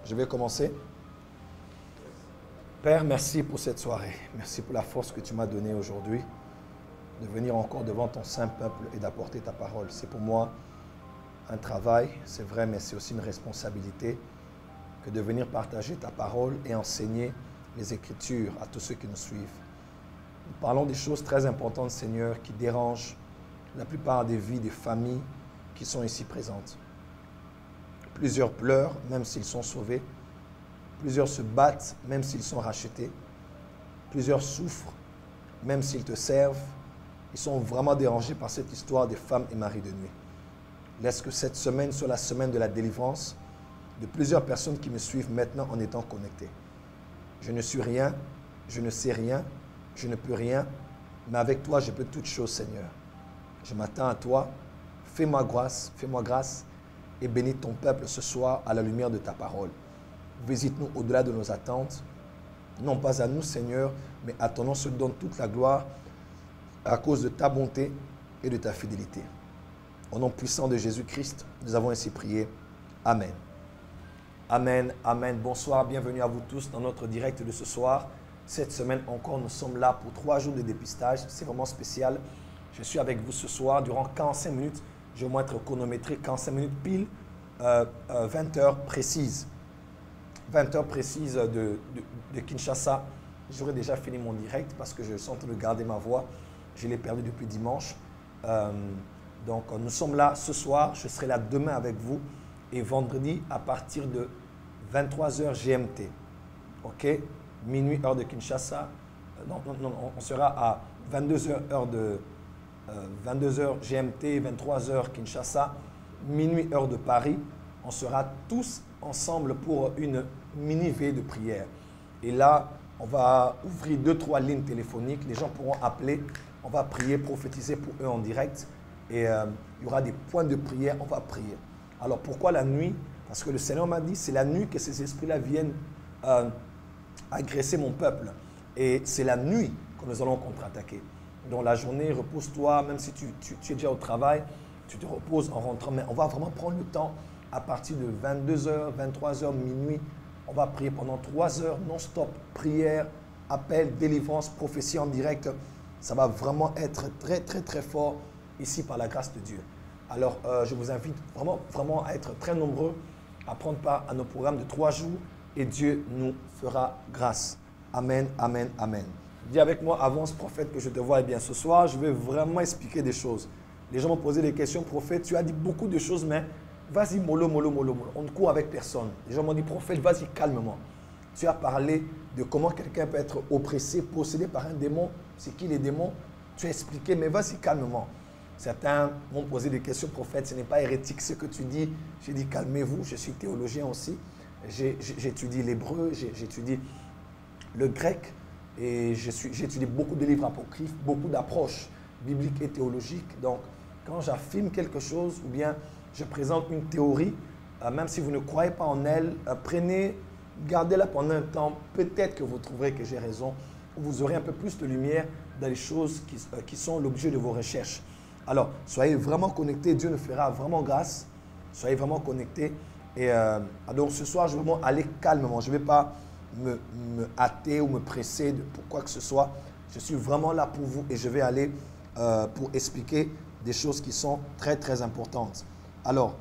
Je vais commencer. Père, merci pour cette soirée. Merci pour la force que tu m'as donnée aujourd'hui de venir encore devant ton saint peuple et d'apporter ta parole. C'est pour moi un travail, c'est vrai, mais c'est aussi une responsabilité que de venir partager ta parole et enseigner les Écritures à tous ceux qui nous suivent. Nous parlons des choses très importantes, Seigneur, qui dérangent la plupart des vies des familles qui sont ici présentes. Plusieurs pleurent, même s'ils sont sauvés. Plusieurs se battent, même s'ils sont rachetés. Plusieurs souffrent, même s'ils te servent. Ils sont vraiment dérangés par cette histoire des femmes et maris de nuit. Laisse que cette semaine soit la semaine de la délivrance de plusieurs personnes qui me suivent maintenant en étant connectées. Je ne suis rien, je ne sais rien, je ne peux rien, mais avec toi, je peux toutes choses, Seigneur. Je m'attends à toi. Fais-moi grâce et bénis ton peuple ce soir à la lumière de ta parole. Visite-nous au-delà de nos attentes. Non pas à nous, Seigneur, mais à ton nom se donne toute la gloire à cause de ta bonté et de ta fidélité. Au nom puissant de Jésus-Christ, nous avons ainsi prié. Amen. Amen, amen. Bonsoir, bienvenue à vous tous dans notre direct de ce soir. Cette semaine encore, nous sommes là pour 3 jours de dépistage. C'est vraiment spécial. Je suis avec vous ce soir durant 45 minutes. Je vais être chronométré 45 minutes pile, 20 heures précises. 20 heures précises de Kinshasa. J'aurais déjà fini mon direct parce que je sens de garder ma voix. Je l'ai perdu depuis dimanche. Donc, nous sommes là ce soir. Je serai là demain avec vous. Et vendredi, à partir de 23h GMT. OK? Minuit, heure de Kinshasa. Non, on sera à 22h, heure de 22h GMT, 23h Kinshasa. Minuit, heure de Paris. On sera tous ensemble pour une mini-veille de prière. Et là, on va ouvrir 2-3 lignes téléphoniques. Les gens pourront appeler. On va prier, prophétiser pour eux en direct. Et il y aura des points de prière. On va prier. Alors, pourquoi la nuit? Parce que le Seigneur m'a dit, c'est la nuit que ces esprits-là viennent agresser mon peuple. Et c'est la nuit que nous allons contre-attaquer. Dans la journée, repose-toi. Même si tu es déjà au travail, tu te reposes en rentrant. Mais on va vraiment prendre le temps à partir de 22h, 23h, minuit. On va prier pendant 3 heures non-stop. Prière, appel, délivrance, prophétie en direct. Ça va vraiment être très, très, très fort ici par la grâce de Dieu. Alors, je vous invite vraiment à être très nombreux, à prendre part à nos programmes de 3 jours et Dieu nous fera grâce. Amen, amen, amen. Dis avec moi, avance prophète, que je te vois. Eh bien, ce soir, je vais vraiment expliquer des choses. Les gens m'ont posé des questions, prophète, tu as dit beaucoup de choses, mais vas-y, mollo. On ne court avec personne. Les gens m'ont dit, prophète, vas-y, calmement. Tu as parlé de comment quelqu'un peut être oppressé, possédé par un démon. C'est qui les démons? Tu as expliqué, mais vas-y, calmement. Certains m'ont posé des questions, prophète, ce n'est pas hérétique ce que tu dis. J'ai dit, calmez-vous, je suis théologien aussi. J'étudie l'hébreu, j'étudie le grec et j'étudie beaucoup de livres apocryphes, beaucoup d'approches bibliques et théologiques. Donc, quand j'affirme quelque chose ou bien je présente une théorie, même si vous ne croyez pas en elle, gardez-la pendant un temps. Peut-être que vous trouverez que j'ai raison, ou vous aurez un peu plus de lumière dans les choses qui sont l'objet de vos recherches. Alors, soyez vraiment connectés, Dieu nous fera vraiment grâce. Soyez vraiment connectés. Et donc, ce soir, je vais vraiment aller calmement. Je ne vais pas me hâter ou me presser pour quoi que ce soit. Je suis vraiment là pour vous et je vais aller pour expliquer des choses qui sont très, très importantes. Alors,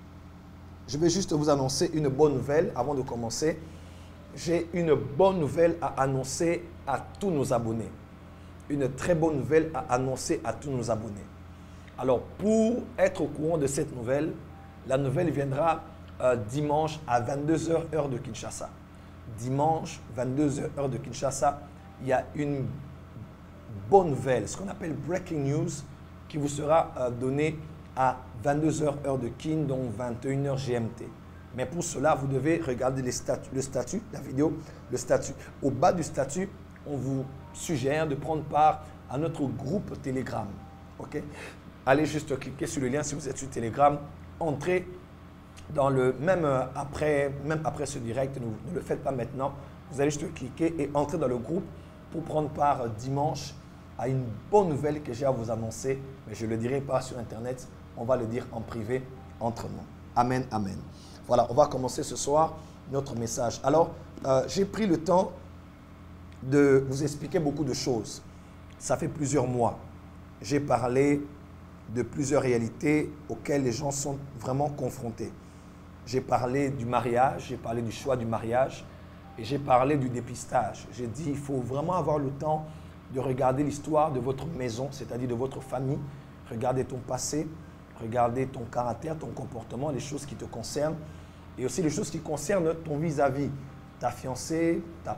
je vais juste vous annoncer une bonne nouvelle avant de commencer. J'ai une bonne nouvelle à annoncer à tous nos abonnés. Une très bonne nouvelle à annoncer à tous nos abonnés. Alors, pour être au courant de cette nouvelle, la nouvelle viendra dimanche à 22h heure de Kinshasa. Dimanche, 22h heure de Kinshasa, il y a une bonne nouvelle, ce qu'on appelle Breaking News, qui vous sera donnée à 22h heure de Kin, donc 21h GMT. Mais pour cela, vous devez regarder le statut, la vidéo, le statut. Au bas du statut, on vous suggère de prendre part à notre groupe Telegram. OK? Allez juste cliquer sur le lien si vous êtes sur Telegram. Entrez dans le même après ce direct, ne le faites pas maintenant. Vous allez juste cliquer et entrer dans le groupe pour prendre part dimanche à une bonne nouvelle que j'ai à vous annoncer. Mais je ne le dirai pas sur Internet. On va le dire en privé entre nous. Amen, amen. Voilà, on va commencer ce soir notre message. Alors, j'ai pris le temps de vous expliquer beaucoup de choses. Ça fait plusieurs mois. J'ai parlé de plusieurs réalités auxquelles les gens sont vraiment confrontés. J'ai parlé du mariage, j'ai parlé du choix du mariage et j'ai parlé du dépistage. J'ai dit il faut vraiment avoir le temps de regarder l'histoire de votre maison, c'est-à-dire de votre famille, regarder ton passé, regarder ton caractère, ton comportement, les choses qui te concernent et aussi les choses qui concernent ton vis-à-vis, ta fiancée, ta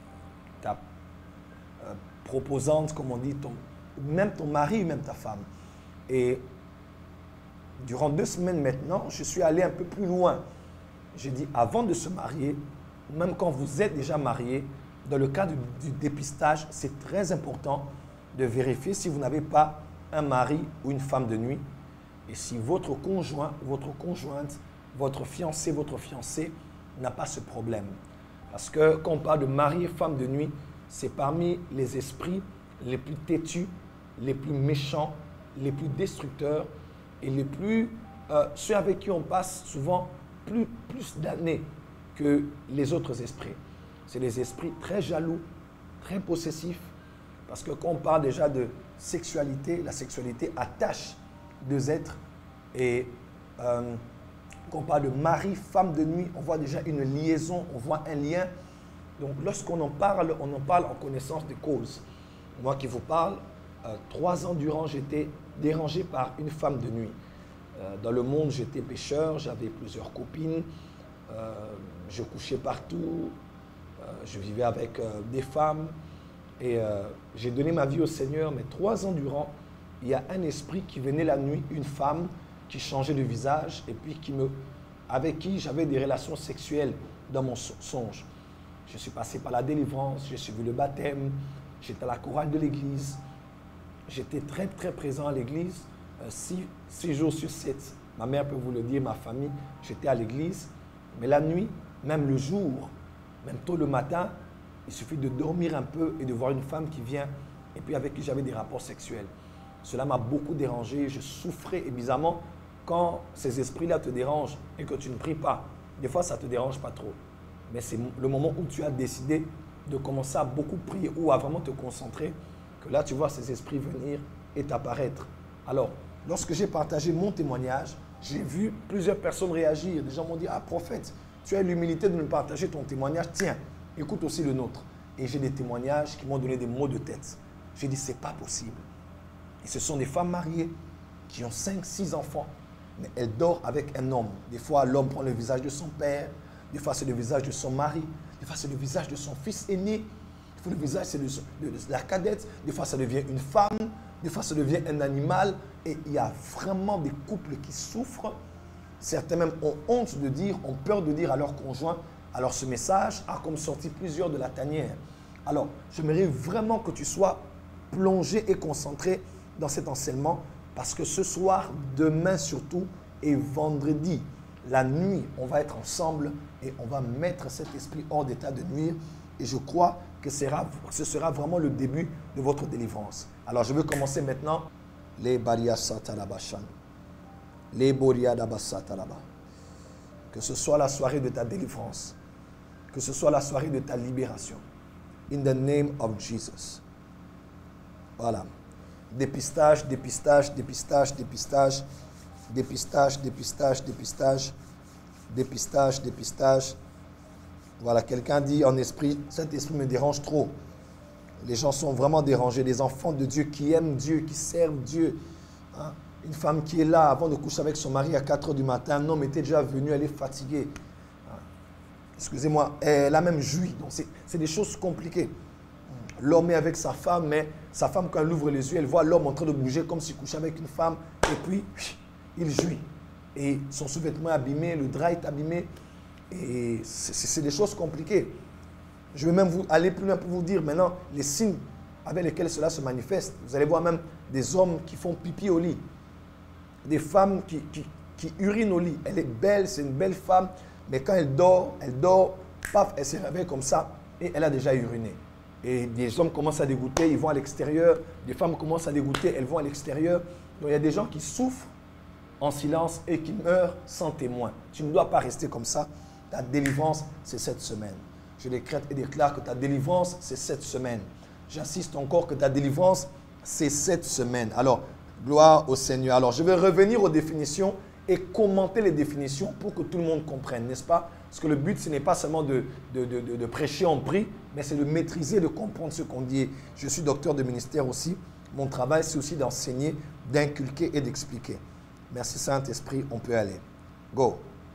proposante, comme on dit, même ton mari, même ta femme. Et durant 2 semaines maintenant, je suis allé un peu plus loin. J'ai dit, avant de se marier, même quand vous êtes déjà marié, dans le cadre du dépistage, c'est très important de vérifier si vous n'avez pas un mari ou une femme de nuit. Et si votre conjoint, votre conjointe, votre fiancé, votre fiancé n'a pas ce problème. Parce que quand on parle de mari et femme de nuit, c'est parmi les esprits les plus têtus, les plus méchants, les plus destructeurs et les plus, ceux avec qui on passe souvent plus d'années que les autres esprits. C'est les esprits très jaloux, très possessifs, parce que quand on parle déjà de sexualité, la sexualité attache 2 êtres et quand on parle de mari, femme de nuit, on voit déjà une liaison, on voit un lien. Donc lorsqu'on en parle, on en parle en connaissance de cause. Moi qui vous parle, 3 ans durant, j'étais dérangé par une femme de nuit. Dans le monde, j'étais pêcheur, j'avais plusieurs copines, je couchais partout, je vivais avec des femmes et j'ai donné ma vie au Seigneur, mais 3 ans durant, il y a un esprit qui venait la nuit, une femme qui changeait de visage et puis avec qui j'avais des relations sexuelles dans mon songe. Je suis passé par la délivrance, j'ai suivi le baptême, j'étais à la chorale de l'église. J'étais très, très présent à l'église, 6 jours sur 7. Ma mère peut vous le dire, ma famille, j'étais à l'église. Mais la nuit, même le jour, même tôt le matin, il suffit de dormir un peu et de voir une femme qui vient et puis avec qui j'avais des rapports sexuels. Cela m'a beaucoup dérangé, je souffrais et bizarrement, quand ces esprits-là te dérangent et que tu ne pries pas, des fois ça ne te dérange pas trop. Mais c'est le moment où tu as décidé de commencer à beaucoup prier ou à vraiment te concentrer, que là tu vois ces esprits venir et t'apparaître. Alors, lorsque j'ai partagé mon témoignage, j'ai vu plusieurs personnes réagir. Des gens m'ont dit, ah prophète, tu as l'humilité de nous partager ton témoignage, tiens, écoute aussi le nôtre. Et j'ai des témoignages qui m'ont donné des maux de tête. J'ai dit, c'est pas possible. Et ce sont des femmes mariées qui ont 5, 6 enfants, mais elles dorment avec un homme. Des fois, l'homme prend le visage de son père, des fois c'est le visage de son mari, des fois c'est le visage de son fils aîné, des fois le visage c'est de la cadette, des fois ça devient une femme, des fois ça devient un animal. Et il y a vraiment des couples qui souffrent. Certains même ont honte de dire, ont peur de dire à leur conjoint. Alors ce message a comme sorti plusieurs de la tanière. Alors j'aimerais vraiment que tu sois plongé et concentré dans cet enseignement parce que ce soir, demain surtout et vendredi, la nuit, on va être ensemble et on va mettre cet esprit hors d'état de nuire. Et je crois que ce sera vraiment le début de votre délivrance. Alors je vais commencer maintenant. Les bariasatalabashan. Les boriadabasatalaba. Que ce soit la soirée de ta délivrance. Que ce soit la soirée de ta libération. In the name of Jesus. Voilà. Dépistage, dépistage, dépistage, dépistage. Dépistage, dépistage, dépistage. Dépistage, dépistage. Voilà, quelqu'un dit en esprit, cet esprit me dérange trop. Les gens sont vraiment dérangés. Les enfants de Dieu qui aiment Dieu, qui servent Dieu. Hein? Une femme qui est là avant de coucher avec son mari à 4 h du matin. Un homme était déjà venu, elle est fatiguée. Hein? Excusez-moi, elle a même joui. Donc c'est des choses compliquées. L'homme est avec sa femme, mais sa femme, quand elle ouvre les yeux, elle voit l'homme en train de bouger comme s'il couchait avec une femme. Et puis, il jouit. Et son sous-vêtement est abîmé, le drap est abîmé. Et c'est des choses compliquées. Je vais même aller plus loin pour vous dire maintenant les signes avec lesquels cela se manifeste. Vous allez voir même des hommes qui font pipi au lit. Des femmes qui urinent au lit. Elle est belle, c'est une belle femme. Mais quand elle dort, paf, elle se réveille comme ça et elle a déjà uriné. Et des hommes commencent à dégoûter, ils vont à l'extérieur. Des femmes commencent à dégoûter, elles vont à l'extérieur. Donc il y a des gens qui souffrent en silence et qui meurent sans témoin. Tu ne dois pas rester comme ça. Ta délivrance, c'est cette semaine. Je décrète et déclare que ta délivrance, c'est cette semaine. J'insiste encore que ta délivrance, c'est cette semaine. Alors, gloire au Seigneur. Alors, je vais revenir aux définitions et commenter les définitions pour que tout le monde comprenne, n'est-ce pas? Parce que le but, ce n'est pas seulement de prêcher en prix, mais c'est de maîtriser, de comprendre ce qu'on dit. Je suis docteur de ministère aussi. Mon travail, c'est aussi d'enseigner, d'inculquer et d'expliquer. Merci Saint-Esprit, on peut aller. Go.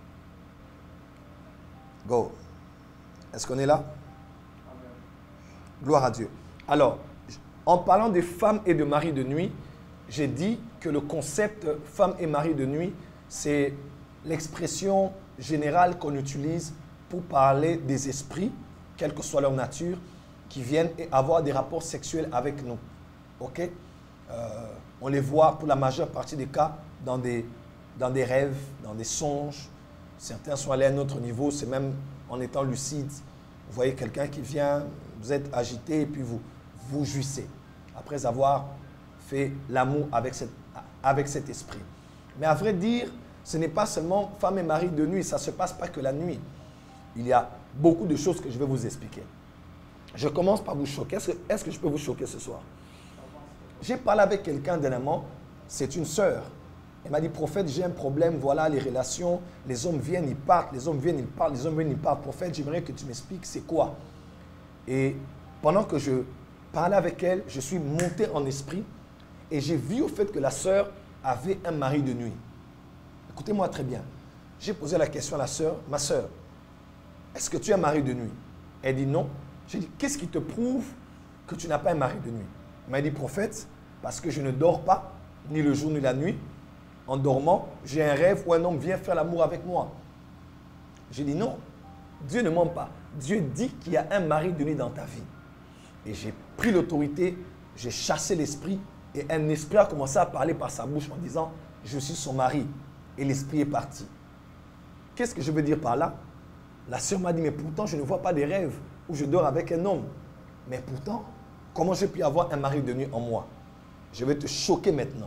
Go. Est-ce qu'on est là? Amen. Gloire à Dieu. Alors, en parlant des femmes et de maris de nuit, j'ai dit que le concept femme et mari de nuit, c'est l'expression générale qu'on utilise pour parler des esprits, quelle que soit leur nature, qui viennent avoir des rapports sexuels avec nous. Ok? On les voit pour la majeure partie des cas dans des rêves, dans des songes. Certains sont allés à un autre niveau, c'est même en étant lucide. Vous voyez quelqu'un qui vient, vous êtes agité et puis vous jouissez après avoir fait l'amour avec cet esprit. Mais à vrai dire, ce n'est pas seulement femme et mari de nuit, ça ne se passe pas que la nuit. Il y a beaucoup de choses que je vais vous expliquer. Je commence par vous choquer. Est-ce que je peux vous choquer ce soir? J'ai parlé avec quelqu'un dernièrement, c'est une sœur. Elle m'a dit, prophète, j'ai un problème, voilà les relations, les hommes viennent, ils partent, les hommes viennent, ils partent, les hommes viennent, ils partent. Prophète, j'aimerais que tu m'expliques c'est quoi. Et pendant que je parlais avec elle, je suis monté en esprit et j'ai vu au fait que la sœur avait un mari de nuit. Écoutez-moi très bien. J'ai posé la question à la sœur, ma sœur, est-ce que tu as un mari de nuit? Elle dit non. J'ai dit, qu'est-ce qui te prouve que tu n'as pas un mari de nuit? Elle m'a dit, prophète, parce que je ne dors pas, ni le jour ni la nuit. En dormant, j'ai un rêve où un homme vient faire l'amour avec moi. J'ai dit non, Dieu ne ment pas. Dieu dit qu'il y a un mari de nuit dans ta vie. Et j'ai pris l'autorité, j'ai chassé l'esprit et un esprit a commencé à parler par sa bouche en disant, je suis son mari. Et l'esprit est parti. Qu'est-ce que je veux dire par là? La sœur m'a dit, mais pourtant je ne vois pas des rêves où je dors avec un homme. Mais pourtant, comment j'ai pu avoir un mari de nuit en moi? Je vais te choquer maintenant.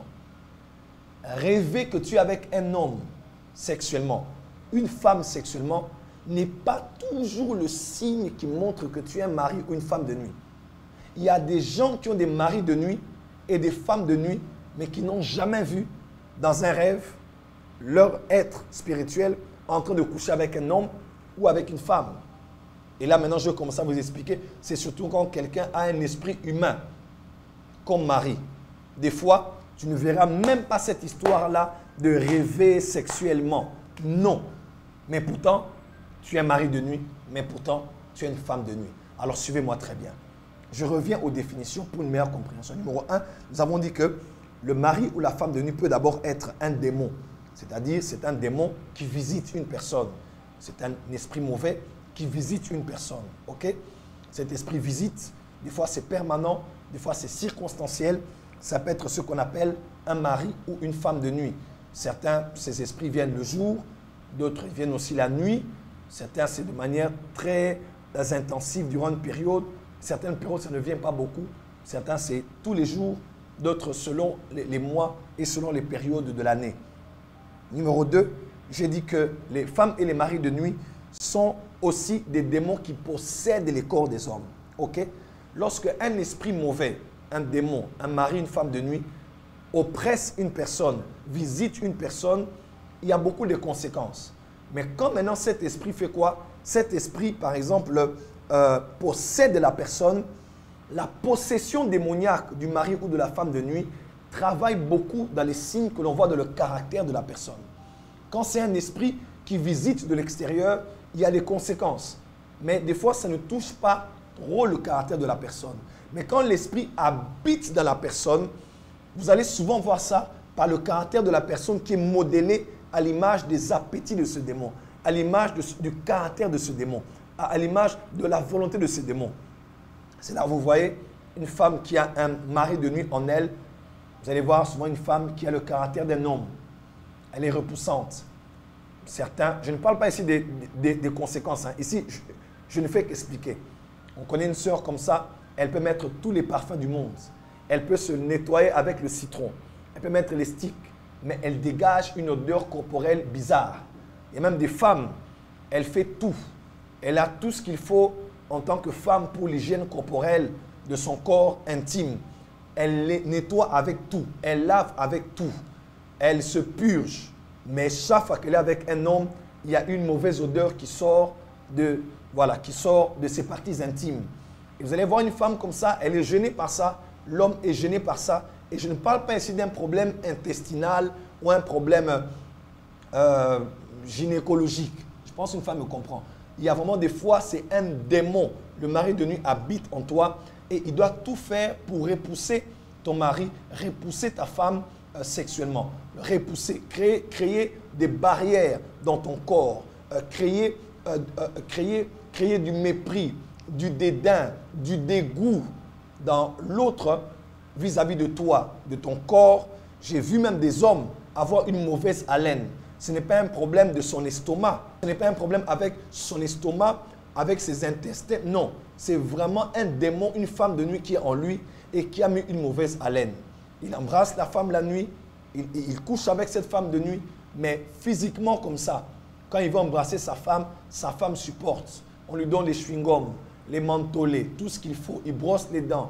Rêver que tu es avec un homme sexuellement, une femme sexuellement, n'est pas toujours le signe qui montre que tu es un mari ou une femme de nuit. Il y a des gens qui ont des maris de nuit et des femmes de nuit, mais qui n'ont jamais vu dans un rêve leur être spirituel en train de coucher avec un homme ou avec une femme. Et là, maintenant, je vais commencer à vous expliquer. C'est surtout quand quelqu'un a un esprit humain comme mari. Des fois, tu ne verras même pas cette histoire-là de rêver sexuellement. Non. Mais pourtant, tu es un mari de nuit, mais pourtant, tu es une femme de nuit. Alors, suivez-moi très bien. Je reviens aux définitions pour une meilleure compréhension. Numéro 1, nous avons dit que le mari ou la femme de nuit peut d'abord être un démon. C'est-à-dire, c'est un démon qui visite une personne. C'est un esprit mauvais qui visite une personne. Ok? Cet esprit visite, des fois c'est permanent, des fois c'est circonstanciel. Ça peut être ce qu'on appelle un mari ou une femme de nuit. Certains, ces esprits viennent le jour, d'autres viennent aussi la nuit. Certains, c'est de manière très intensive durant une période. Certaines périodes, ça ne vient pas beaucoup. Certains, c'est tous les jours. D'autres, selon les mois et selon les périodes de l'année. Numéro 2, j'ai dit que les femmes et les maris de nuit sont aussi des démons qui possèdent les corps des hommes. Ok? Lorsque un esprit mauvais, un démon, un mari, une femme de nuit, oppresse une personne, visite une personne, il y a beaucoup de conséquences. Mais quand maintenant cet esprit fait quoi? Cet esprit, par exemple, possède la personne, la possession démoniaque du mari ou de la femme de nuit travaille beaucoup dans les signes que l'on voit dans le caractère de la personne. Quand c'est un esprit qui visite de l'extérieur, il y a des conséquences. Mais des fois, ça ne touche pas trop le caractère de la personne. Mais quand l'esprit habite dans la personne, vous allez souvent voir ça par le caractère de la personne qui est modélé à l'image des appétits de ce démon, à l'image du caractère de ce démon, à l'image de la volonté de ce démon. C'est là où vous voyez une femme qui a un mari de nuit en elle. Vous allez voir souvent une femme qui a le caractère d'un homme. Elle est repoussante. Certains, je ne parle pas ici des conséquences. Hein. Ici, je ne fais qu'expliquer. On connaît une sœur comme ça, elle peut mettre tous les parfums du monde. Elle peut se nettoyer avec le citron. Elle peut mettre les sticks, mais elle dégage une odeur corporelle bizarre. Il y a même des femmes Elle fait tout. Elle a tout ce qu'il faut en tant que femme pour l'hygiène corporelle de son corps intime. Elle les nettoie avec tout. Elle lave avec tout. Elle se purge. Mais chaque fois qu'elle est avec un homme, il y a une mauvaise odeur qui sort de ses parties intimes. Et vous allez voir une femme comme ça, elle est gênée par ça. L'homme est gêné par ça. Et je ne parle pas ici d'un problème intestinal ou un problème gynécologique. Je pense qu'une femme me comprend. Il y a vraiment des fois, c'est un démon. Le mari de nuit habite en toi et il doit tout faire pour repousser ton mari, repousser ta femme sexuellement. Repousser, créer des barrières dans ton corps, créer du mépris, du dédain, du dégoût dans l'autre vis-à-vis de toi, de ton corps. J'ai vu même des hommes avoir une mauvaise haleine. Ce n'est pas un problème de son estomac. Ce n'est pas un problème avec son estomac, avec ses intestins. Non, c'est vraiment un démon, une femme de nuit qui est en lui et qui a mis une mauvaise haleine. Il embrasse la femme la nuit, il couche avec cette femme de nuit, mais physiquement comme ça. Quand il va embrasser sa femme supporte. On lui donne les chewing-gums, les mentholés, tout ce qu'il faut. Il brosse les dents.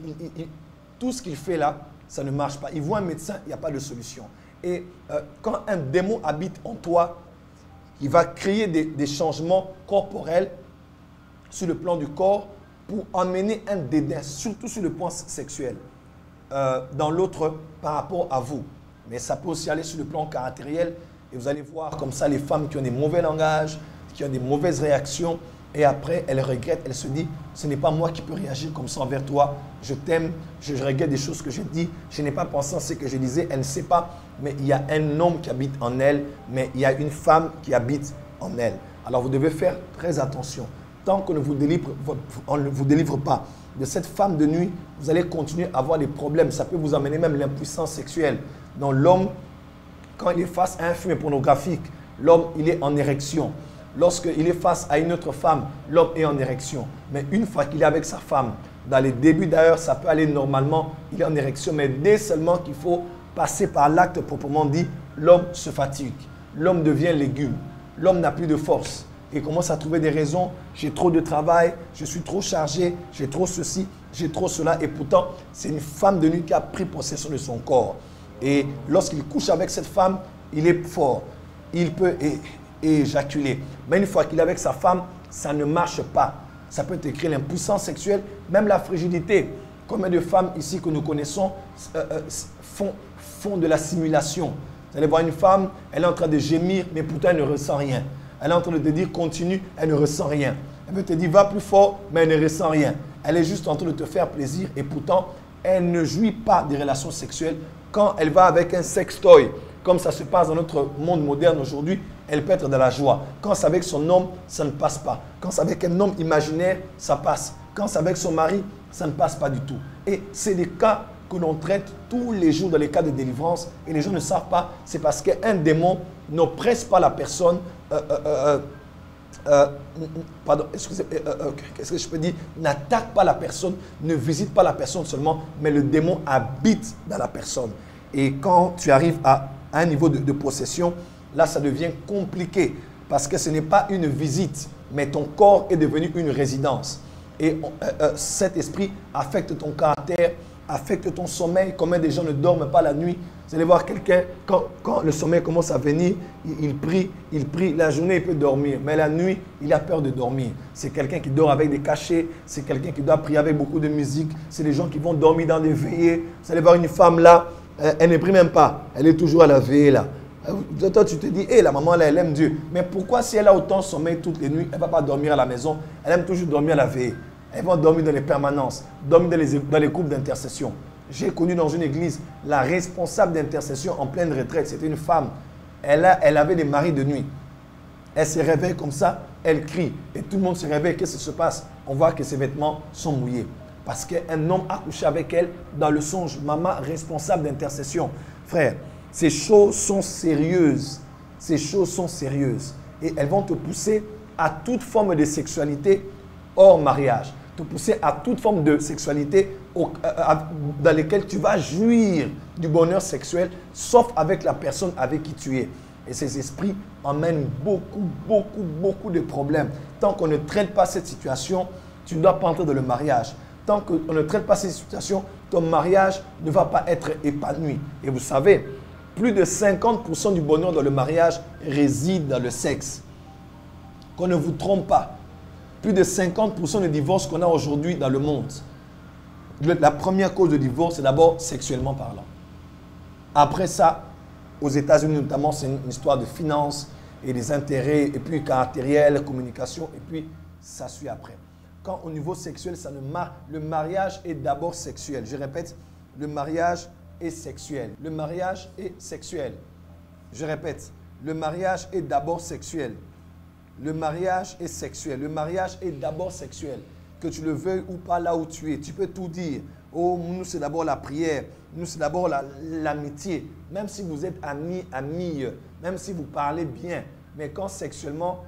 Tout ce qu'il fait là, ça ne marche pas. Il voit un médecin, il n'y a pas de solution. Et quand un démon habite en toi, il va créer des changements corporels sur le plan du corps pour emmener un dédain, surtout sur le plan sexuel, dans l'autre par rapport à vous. Mais ça peut aussi aller sur le plan caractériel. Et vous allez voir comme ça les femmes qui ont des mauvais langages, qui ont des mauvaises réactions. Et après, elles regrettent, elles se disent, ce n'est pas moi qui peux réagir comme ça envers toi. Je t'aime, je regrette des choses que j'ai dit. Je n'ai pas pensé à ce que je disais. Elle ne sait pas, mais il y a un homme qui habite en elle, mais il y a une femme qui habite en elle. Alors vous devez faire très attention. Tant qu'on ne vous délivre pas de cette femme de nuit, vous allez continuer à avoir des problèmes. Ça peut vous amener même l'impuissance sexuelle. Donc l'homme, quand il est face à un film pornographique, l'homme, il est en érection. Lorsqu'il est face à une autre femme, l'homme est en érection. Mais une fois qu'il est avec sa femme, dans les débuts d'ailleurs, ça peut aller normalement, il est en érection. Mais dès seulement qu'il faut passer par l'acte proprement dit, l'homme se fatigue. L'homme devient légume. L'homme n'a plus de force. Il commence à trouver des raisons. J'ai trop de travail, je suis trop chargé, j'ai trop ceci, j'ai trop cela. Et pourtant, c'est une femme de nuit qui a pris possession de son corps. Et lorsqu'il couche avec cette femme, il est fort. Il peut éjaculer. Mais une fois qu'il est avec sa femme, ça ne marche pas. Ça peut te créer l'impuissance sexuelle, même la frigidité. Combien de femmes ici que nous connaissons font de la simulation. Vous allez voir une femme, elle est en train de gémir, mais pourtant elle ne ressent rien. Elle est en train de te dire continue, elle ne ressent rien. Elle veut te dire va plus fort, mais elle ne ressent rien. Elle est juste en train de te faire plaisir et pourtant elle ne jouit pas des relations sexuelles. Quand elle va avec un sextoy, comme ça se passe dans notre monde moderne aujourd'hui, elle peut être dans la joie. Quand c'est avec son homme, ça ne passe pas. Quand c'est avec un homme imaginaire, ça passe. Quand c'est avec son mari, ça ne passe pas du tout. Et c'est des cas que l'on traite tous les jours dans les cas de délivrance et les gens ne savent pas. C'est parce qu'un démon n'oppresse pas la personne. Qu'est-ce que je peux dire? N'attaque pas la personne, ne visite pas la personne seulement, mais le démon habite dans la personne. Et quand tu arrives à un niveau de possession, là, ça devient compliqué parce que ce n'est pas une visite, mais ton corps est devenu une résidence. Et cet esprit affecte ton caractère, affecte ton sommeil. Combien de gens ne dorment pas la nuit? Vous allez voir quelqu'un, quand le sommeil commence à venir, il prie. La journée, il peut dormir, mais la nuit, il a peur de dormir. C'est quelqu'un qui dort avec des cachets, c'est quelqu'un qui doit prier avec beaucoup de musique. C'est des gens qui vont dormir dans des veillées. Vous allez voir une femme là, elle ne prie même pas. Elle est toujours à la veillée là. Toi, tu te dis, hey, la maman là, elle aime Dieu. Mais pourquoi si elle a autant de sommeil toutes les nuits, elle ne va pas dormir à la maison? Elle aime toujours dormir à la veillée. Elle va dormir dans les permanences, dormir dans les groupes d'intercession. J'ai connu dans une église la responsable d'intercession en pleine retraite. C'était une femme. Elle avait des maris de nuit. Elle se réveille comme ça, elle crie. Et tout le monde se réveille. Qu'est-ce qui se passe? On voit que ses vêtements sont mouillés. Parce qu'un homme a couché avec elle dans le songe. Maman responsable d'intercession. Frère, ces choses sont sérieuses. Ces choses sont sérieuses. Et elles vont te pousser à toute forme de sexualité hors mariage. Te pousser à toute forme de sexualité dans laquelle tu vas jouir du bonheur sexuel, sauf avec la personne avec qui tu es. Et ces esprits emmènent beaucoup de problèmes. Tant qu'on ne traite pas cette situation, tu ne dois pas entrer dans le mariage. Tant qu'on ne traite pas cette situation, ton mariage ne va pas être épanoui. Et vous savez, plus de 50% du bonheur dans le mariage réside dans le sexe. Qu'on ne vous trompe pas. Plus de 50% des divorces qu'on a aujourd'hui dans le monde. La première cause de divorce, c'est d'abord sexuellement parlant. Après ça, aux États-Unis notamment, c'est une histoire de finances et des intérêts, et puis caractériel, communication, et puis ça suit après. Quand au niveau sexuel, le mariage est d'abord sexuel. Je répète, le mariage est sexuel. Le mariage est sexuel. Je répète, le mariage est d'abord sexuel. Le mariage est sexuel. Le mariage est d'abord sexuel. Que tu le veuilles ou pas là où tu es. Tu peux tout dire. Oh, nous, c'est d'abord la prière. Nous, c'est d'abord l'amitié. Même si vous êtes amis, même si vous parlez bien. Mais quand sexuellement,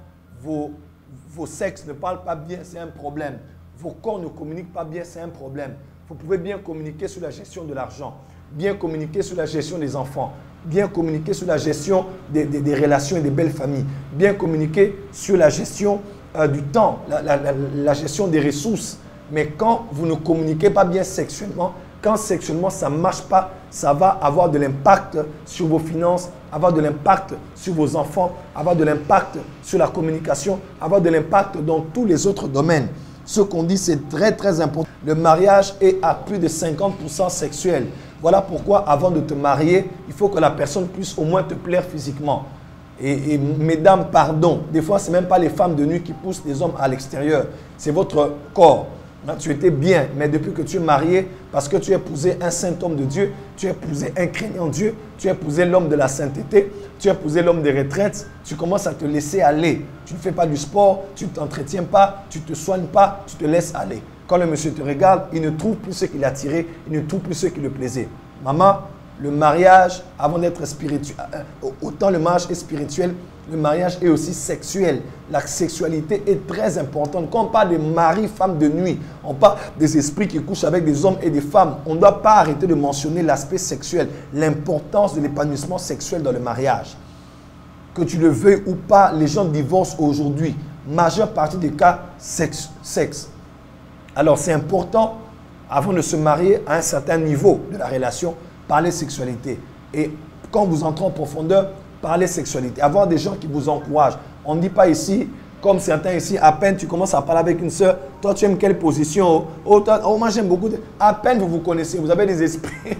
vos sexes ne parlent pas bien, c'est un problème. Vos corps ne communiquent pas bien, c'est un problème. Vous pouvez bien communiquer sur la gestion de l'argent, bien communiquer sur la gestion des enfants, bien communiquer sur la gestion des relations et des belles familles, bien communiquer sur la gestion du temps, la gestion des ressources. Mais quand vous ne communiquez pas bien sexuellement, quand sexuellement ça ne marche pas, ça va avoir de l'impact sur vos finances, avoir de l'impact sur vos enfants, avoir de l'impact sur la communication, avoir de l'impact dans tous les autres domaines. Ce qu'on dit, c'est très important. Le mariage est à plus de 50% sexuel. Voilà pourquoi, avant de te marier, il faut que la personne puisse au moins te plaire physiquement. Et mesdames, pardon, des fois, ce n'est même pas les femmes de nuit qui poussent les hommes à l'extérieur. C'est votre corps. Tu étais bien, mais depuis que tu es marié, parce que tu as épousé un saint homme de Dieu, tu as épousé un craignant Dieu, tu as épousé l'homme de la sainteté, tu as épousé l'homme des retraites, tu commences à te laisser aller. Tu ne fais pas du sport, tu ne t'entretiens pas, tu ne te soignes pas, tu te laisses aller. Quand le monsieur te regarde, il ne trouve plus ce qui l'attirait, il ne trouve plus ce qui le plaisait. Maman, le mariage, avant d'être spirituel, autant le mariage est spirituel, le mariage est aussi sexuel. La sexualité est très importante. Quand on parle de mari, femme de nuit, on parle des esprits qui couchent avec des hommes et des femmes. On ne doit pas arrêter de mentionner l'aspect sexuel, l'importance de l'épanouissement sexuel dans le mariage. Que tu le veuilles ou pas, les gens divorcent aujourd'hui. Majeure partie des cas, sexe. Alors c'est important, avant de se marier à un certain niveau de la relation, parler sexualité. Et quand vous entrez en profondeur, parler sexualité. Avoir des gens qui vous encouragent. On ne dit pas ici, comme certains ici, à peine tu commences à parler avec une soeur, toi tu aimes quelle position? Oh, moi j'aime beaucoup. À peine vous vous connaissez, vous avez des esprits,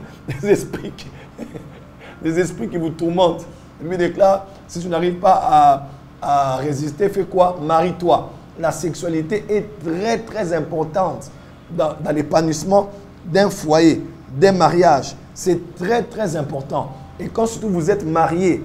des esprits qui vous tourmentent. Il lui déclare, si tu n'arrives pas à résister, fais quoi? Marie-toi. La sexualité est très importante dans l'épanouissement d'un foyer, d'un mariage. C'est très important. Et quand surtout vous êtes marié,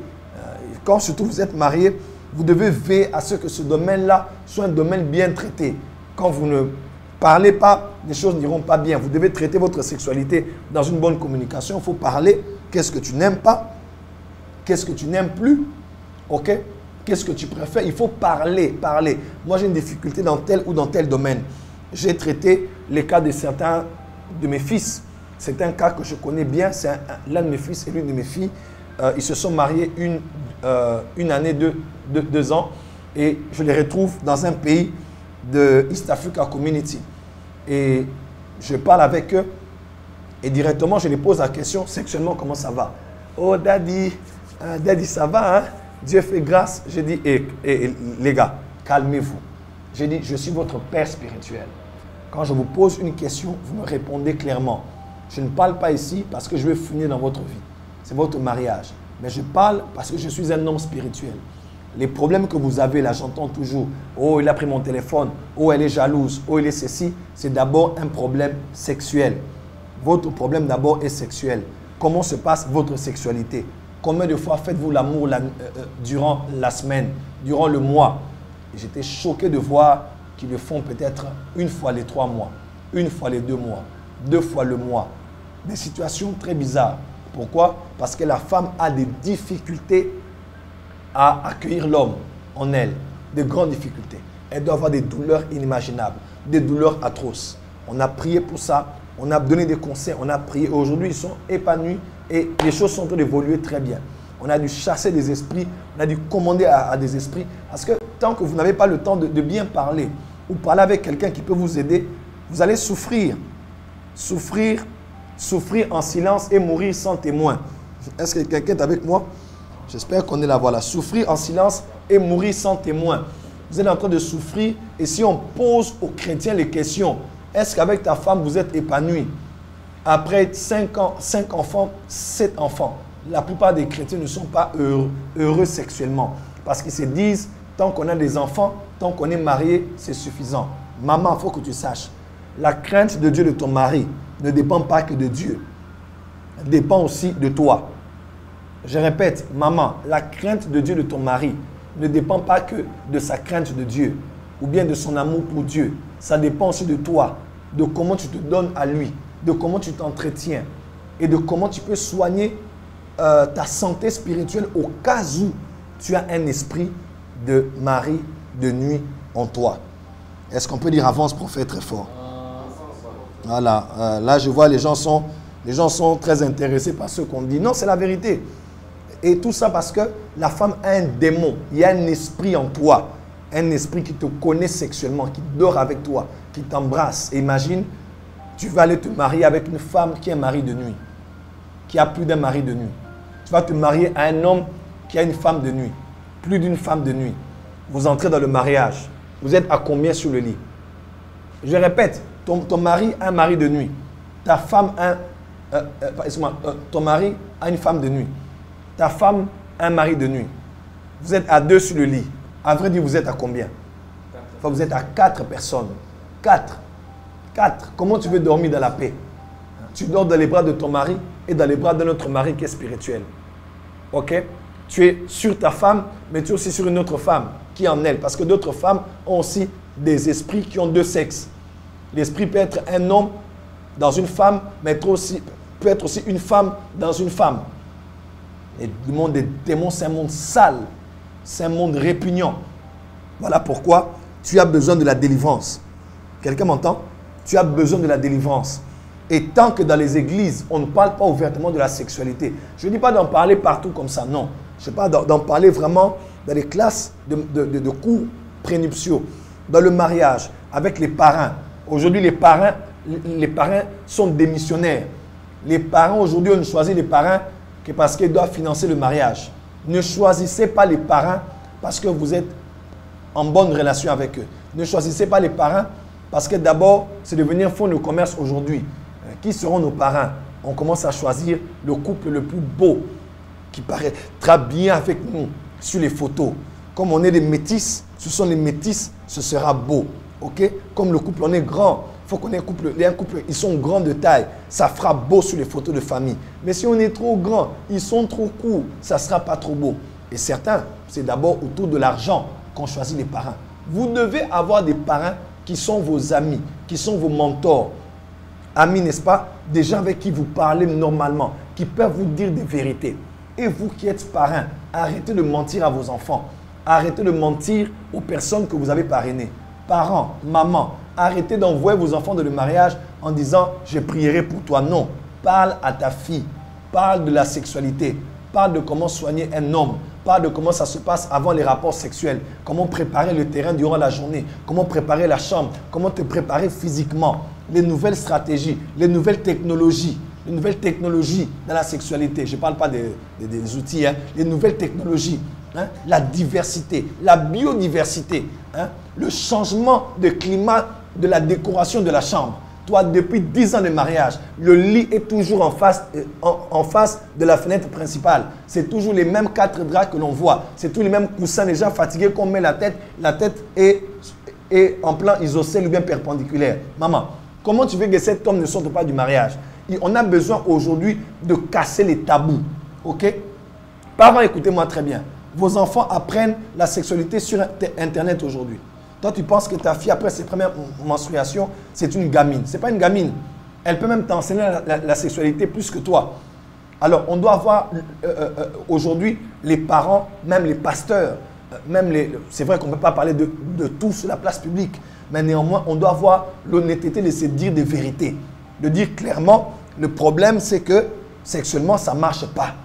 vous devez veiller à ce que ce domaine-là soit un domaine bien traité. Quand vous ne parlez pas, les choses n'iront pas bien. Vous devez traiter votre sexualité dans une bonne communication. Il faut parler. Qu'est-ce que tu n'aimes pas? Qu'est-ce que tu n'aimes plus? Ok? Qu'est-ce que tu préfères? Il faut parler. Moi, j'ai une difficulté dans tel ou dans tel domaine. J'ai traité les cas de certains de mes fils. C'est un cas que je connais bien. C'est l'un de mes fils et l'une de mes filles. Ils se sont mariés une année, 2 ans. Et je les retrouve dans un pays de East Africa Community. Et je parle avec eux. Et directement, je les pose la question, sexuellement, comment ça va? Oh, daddy, ça va, hein? Dieu fait grâce. J'ai dit, les gars, calmez-vous. J'ai dit, je suis votre père spirituel. Quand je vous pose une question, vous me répondez clairement. Je ne parle pas ici parce que je vais finir dans votre vie. C'est votre mariage. Mais je parle parce que je suis un homme spirituel. Les problèmes que vous avez là, j'entends toujours. Oh, il a pris mon téléphone. Oh, elle est jalouse. Oh, il est ceci. C'est d'abord un problème sexuel. Votre problème d'abord est sexuel. Comment se passe votre sexualité? Combien de fois faites-vous l'amour durant la semaine, durant le mois? J'étais choqué de voir qu'ils le font peut-être une fois les 3 mois, une fois les 2 mois, 2 fois le mois. Des situations très bizarres. Pourquoi? Parce que la femme a des difficultés à accueillir l'homme en elle. De grandes difficultés. Elle doit avoir des douleurs inimaginables, des douleurs atroces. On a prié pour ça, on a donné des conseils, on a prié. Aujourd'hui, ils sont épanouis et les choses sont en train d'évoluer très bien. on a dû chasser des esprits, on a dû commander à des esprits. Parce que tant que vous n'avez pas le temps de bien parler ou parler avec quelqu'un qui peut vous aider, vous allez souffrir. Souffrir en silence et mourir sans témoin. Est-ce que quelqu'un est avec moi? J'espère qu'on est là. Voilà. Souffrir en silence et mourir sans témoin. Vous êtes en train de souffrir et si on pose aux chrétiens les questions, est-ce qu'avec ta femme vous êtes épanoui? Après 5 ans, 5 enfants, 7 enfants, la plupart des chrétiens ne sont pas heureux sexuellement. Parce qu'ils se disent, tant qu'on a des enfants, tant qu'on est marié, c'est suffisant. Maman, il faut que tu saches, la crainte de Dieu de ton mari ne dépend pas que de Dieu. Elle dépend aussi de toi. Je répète, maman, la crainte de Dieu de ton mari ne dépend pas que de sa crainte de Dieu ou bien de son amour pour Dieu. Ça dépend aussi de toi, de comment tu te donnes à lui, de comment tu t'entretiens et de comment tu peux soigner ta santé spirituelle au cas où tu as un esprit de mari de nuit en toi. Est-ce qu'on peut dire avance prophète très fort? Voilà, là je vois les gens sont très intéressés par ce qu'on dit. Non, c'est la vérité. Et tout ça parce que la femme a un démon. Il y a un esprit en toi. Un esprit qui te connaît sexuellement, qui dort avec toi, qui t'embrasse. Imagine, tu vas aller te marier avec une femme qui est un mari de nuit, qui a plus d'un mari de nuit. Tu vas te marier à un homme qui a une femme de nuit, plus d'une femme de nuit. Vous entrez dans le mariage. Vous êtes à combien sur le lit? Je répète, ton mari a un mari de nuit. Ta femme ton mari a une femme de nuit. Ta femme a un mari de nuit. Vous êtes à 2 sur le lit. À vrai dire, vous êtes à combien? Enfin, vous êtes à 4 personnes. 4. Comment tu veux dormir dans la paix? Tu dors dans les bras de ton mari et dans les bras de notre mari qui est spirituel. Ok? Tu es sur ta femme, mais tu es aussi sur une autre femme qui est en elle. Parce que d'autres femmes ont aussi des esprits qui ont 2 sexes. L'esprit peut être un homme dans une femme, mais peut être aussi une femme dans une femme. Et le monde des démons, c'est un monde sale. C'est un monde répugnant. Voilà pourquoi tu as besoin de la délivrance. Quelqu'un m'entend? Tu as besoin de la délivrance. Et tant que dans les églises, on ne parle pas ouvertement de la sexualité. Je ne dis pas d'en parler partout comme ça, non. Je ne dis pas d'en parler vraiment dans les classes de cours prénuptiaux, dans le mariage, avec les parrains. Aujourd'hui, les parrains sont démissionnaires. Les parents, aujourd'hui, on choisit les parrains que parce qu'ils doivent financer le mariage. Ne choisissez pas les parrains parce que vous êtes en bonne relation avec eux. Ne choisissez pas les parrains parce que d'abord, c'est devenir fonds de commerce aujourd'hui. Qui seront nos parrains? On commence à choisir le couple le plus beau qui paraîtra bien avec nous sur les photos. Comme on est des métis, ce sont les métis, ce sera beau. Ok? Comme le couple, on est grand. Il faut qu'on ait un couple, ils sont grands de taille. Ça fera beau sur les photos de famille. Mais si on est trop grand, ils sont trop courts, ça ne sera pas trop beau. Et certains, c'est d'abord autour de l'argent qu'on choisit les parrains. Vous devez avoir des parrains qui sont vos amis, qui sont vos mentors. Amis, n'est-ce pas? Des gens avec qui vous parlez normalement, qui peuvent vous dire des vérités. Et vous qui êtes parrains, arrêtez de mentir à vos enfants. Arrêtez de mentir aux personnes que vous avez parrainées. Parents, maman, arrêtez d'envoyer vos enfants dans le mariage en disant « je prierai pour toi ». Non, parle à ta fille, parle de la sexualité, parle de comment soigner un homme, parle de comment ça se passe avant les rapports sexuels, comment préparer le terrain durant la journée, comment préparer la chambre, comment te préparer physiquement, les nouvelles stratégies, les nouvelles technologies dans la sexualité. Je ne parle pas des outils, hein, les nouvelles technologies. Hein, la diversité, la biodiversité, hein, le changement de climat de la décoration de la chambre. Toi, depuis 10 ans de mariage, le lit est toujours en face de la fenêtre principale. C'est toujours les mêmes 4 draps que l'on voit. C'est tous les mêmes coussins déjà fatigués qu'on met la tête. La tête est en plan isocèle ou bien perpendiculaire. Maman, comment tu veux que cet homme ne sorte pas du mariage? On a besoin aujourd'hui de casser les tabous. Ok? Parents, écoutez-moi très bien. Vos enfants apprennent la sexualité sur Internet aujourd'hui. Toi, tu penses que ta fille, après ses premières menstruations, c'est une gamine. Ce n'est pas une gamine. Elle peut même t'enseigner la sexualité plus que toi. Alors, on doit avoir aujourd'hui les parents, même les pasteurs, c'est vrai qu'on ne peut pas parler de tout sur la place publique, mais néanmoins, on doit avoir l'honnêteté de se dire des vérités. De dire clairement, le problème, c'est que sexuellement, ça ne marche pas.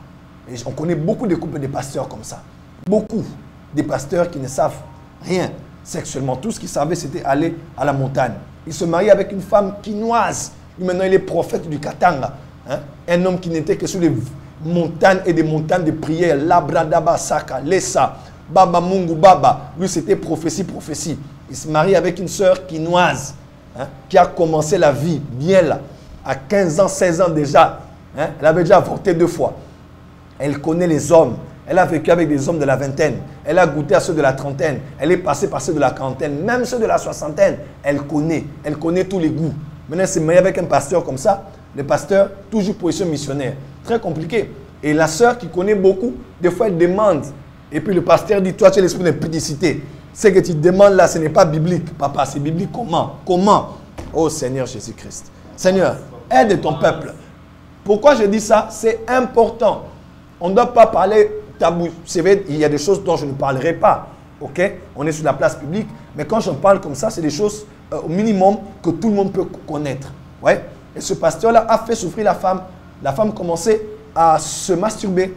Et on connaît beaucoup de couples de pasteurs comme ça. Beaucoup de pasteurs qui ne savent rien sexuellement. Tout ce qu'ils savaient, c'était aller à la montagne. Il se marie avec une femme quinoise. Maintenant, il est prophète du Katanga. Hein? Un homme qui n'était que sur les montagnes et des montagnes de prière. Labradaba Saka, Lessa, Baba Mungu Baba. Lui, c'était prophétie. Il se marie avec une sœur quinoise, hein, qui a commencé la vie bien là, à 15 ans, 16 ans déjà. Hein? Elle avait déjà avorté 2 fois. Elle connaît les hommes. Elle a vécu avec des hommes de la vingtaine. Elle a goûté à ceux de la trentaine. Elle est passée par ceux de la quarantaine. Même ceux de la soixantaine, elle connaît. Elle connaît tous les goûts. Maintenant, elle s'est mariée avec un pasteur comme ça. Le pasteur, toujours position missionnaire. Très compliqué. Et la sœur qui connaît beaucoup, des fois, elle demande. Et puis le pasteur dit, toi, tu as l'esprit d'impudicité. Ce que tu demandes là, ce n'est pas biblique. Papa, c'est biblique comment? Comment? Oh Seigneur Jésus-Christ. Seigneur, aide ton peuple. Pourquoi je dis ça? C'est important. On ne doit pas parler tabou. C'est vrai, il y a des choses dont je ne parlerai pas. Ok? On est sur la place publique. Mais quand je parle comme ça, c'est des choses au minimum que tout le monde peut connaître. Ouais? Et ce pasteur-là a fait souffrir la femme. La femme commençait à se masturber.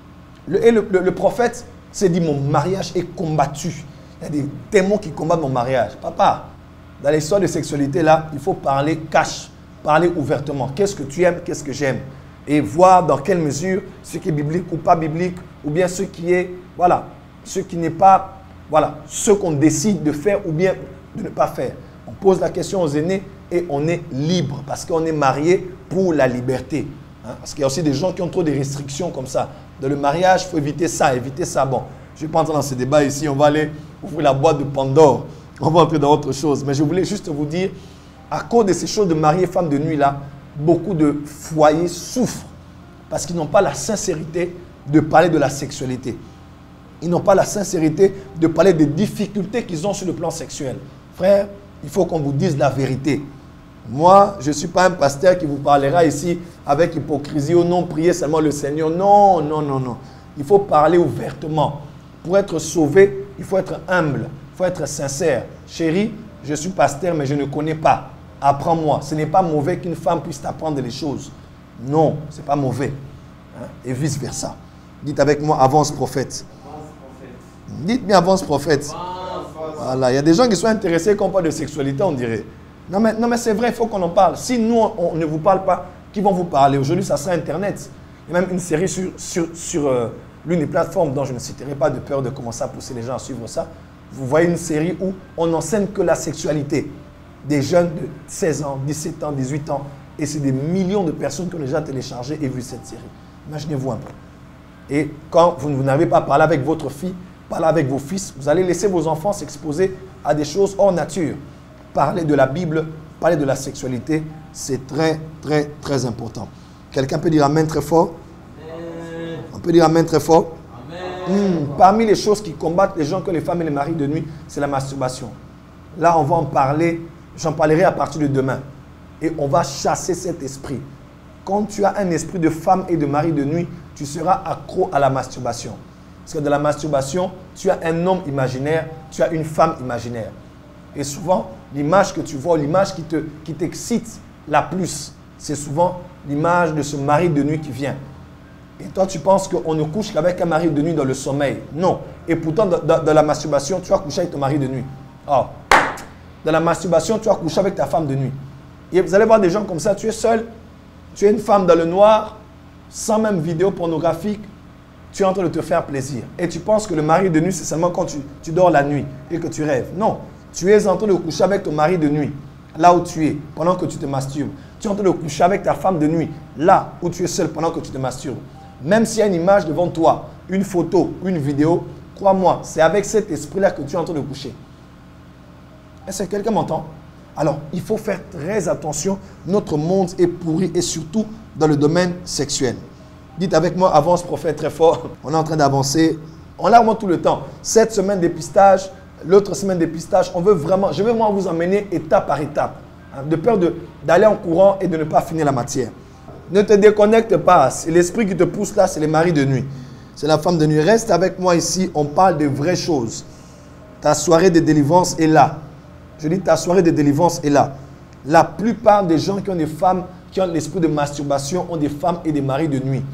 Le prophète s'est dit, mon mariage est combattu. Il y a des démons qui combattent mon mariage. Papa, dans l'histoire de sexualité, là, il faut parler cash, parler ouvertement. Qu'est-ce que tu aimes, qu'est-ce que j'aime? Et voir dans quelle mesure ce qui est biblique ou pas biblique, ou bien ce qui est, voilà, ce qui n'est pas, voilà, ce qu'on décide de faire ou bien de ne pas faire. On pose la question aux aînés et on est libre parce qu'on est marié pour la liberté. Hein? Parce qu'il y a aussi des gens qui ont trop de restrictions comme ça. Dans le mariage, il faut éviter ça, éviter ça. Bon, je ne vais pas entrer dans ce débat ici, on va aller ouvrir la boîte de Pandore. On va entrer dans autre chose. Mais je voulais juste vous dire, à cause de ces choses de marier femme de nuit là, beaucoup de foyers souffrent parce qu'ils n'ont pas la sincérité de parler de la sexualité. Ils n'ont pas la sincérité de parler des difficultés qu'ils ont sur le plan sexuel. Frère, il faut qu'on vous dise la vérité. Moi, je ne suis pas un pasteur qui vous parlera ici avec hypocrisie ou non, prier seulement le Seigneur. Non, non, non, non. Il faut parler ouvertement. Pour être sauvé, il faut être humble, il faut être sincère. Chérie, je suis pasteur, mais je ne connais pas. Apprends-moi. Ce n'est pas mauvais qu'une femme puisse t'apprendre les choses. Non, ce n'est pas mauvais. Hein? Et vice-versa. Dites avec moi, avance prophète. Dites bien, avance prophète. Voilà, il y a des gens qui sont intéressés quand on parle de sexualité, on dirait. Non mais c'est vrai, il faut qu'on en parle. Si nous, on ne vous parle pas, qui vont vous parler? Aujourd'hui, ça sera Internet. Il y a même une série sur l'une des plateformes dont je ne citerai pas de peur de commencer à pousser les gens à suivre ça. Vous voyez une série où on n'enseigne que la sexualité. Des jeunes de 16 ans, 17 ans, 18 ans. Et c'est des millions de personnes qui ont déjà téléchargé et vu cette série. Imaginez-vous un peu. Et quand vous n'avez pas parlé avec votre fille, parlez avec vos fils, vous allez laisser vos enfants s'exposer à des choses hors nature. Parler de la Bible, parler de la sexualité, c'est très, très, très important. Quelqu'un peut dire amen très fort? Amen. On peut dire amen très fort? Amen. Parmi les choses qui combattent les gens que les femmes et les maris de nuit, c'est la masturbation. Là, on va en parler, j'en parlerai à partir de demain. Et on va chasser cet esprit. Quand tu as un esprit de femme et de mari de nuit, tu seras accro à la masturbation. Parce que dans la masturbation, tu as un homme imaginaire, tu as une femme imaginaire. Et souvent, l'image que tu vois, l'image qui t'excite la plus, c'est souvent l'image de ce mari de nuit qui vient. Et toi, tu penses qu'on ne couche qu'avec un mari de nuit dans le sommeil. Non. Et pourtant, dans la masturbation, tu as couché avec ton mari de nuit. Oh. Dans la masturbation, tu as couché avec ta femme de nuit. Et vous allez voir des gens comme ça, tu es seul, tu es une femme dans le noir, sans même vidéo pornographique, tu es en train de te faire plaisir. Et tu penses que le mari de nuit, c'est seulement quand tu dors la nuit et que tu rêves. Non. Tu es en train de coucher avec ton mari de nuit, là où tu es, pendant que tu te masturbes. Tu es en train de coucher avec ta femme de nuit, là où tu es seul, pendant que tu te masturbes. Même s'il y a une image devant toi, une photo, une vidéo, crois-moi, c'est avec cet esprit-là que tu es en train de coucher. Est-ce que quelqu'un m'entend? Alors, il faut faire très attention. Notre monde est pourri et surtout dans le domaine sexuel. Dites avec moi, avance prophète très fort. On est en train d'avancer. On l'a vraiment tout le temps. Cette semaine dépistage, l'autre semaine dépistage, je veux vraiment vous emmener étape par étape. Hein, de peur d'aller en courant et de ne pas finir la matière. Ne te déconnecte pas. C'est l'esprit qui te pousse là, c'est les maris de nuit. C'est la femme de nuit. Reste avec moi ici, on parle de vraies choses. Ta soirée de délivrance est là. Je dis ta soirée de délivrance est là. La plupart des gens qui ont des femmes, qui ont l'esprit de masturbation, ont des femmes et des maris de nuit.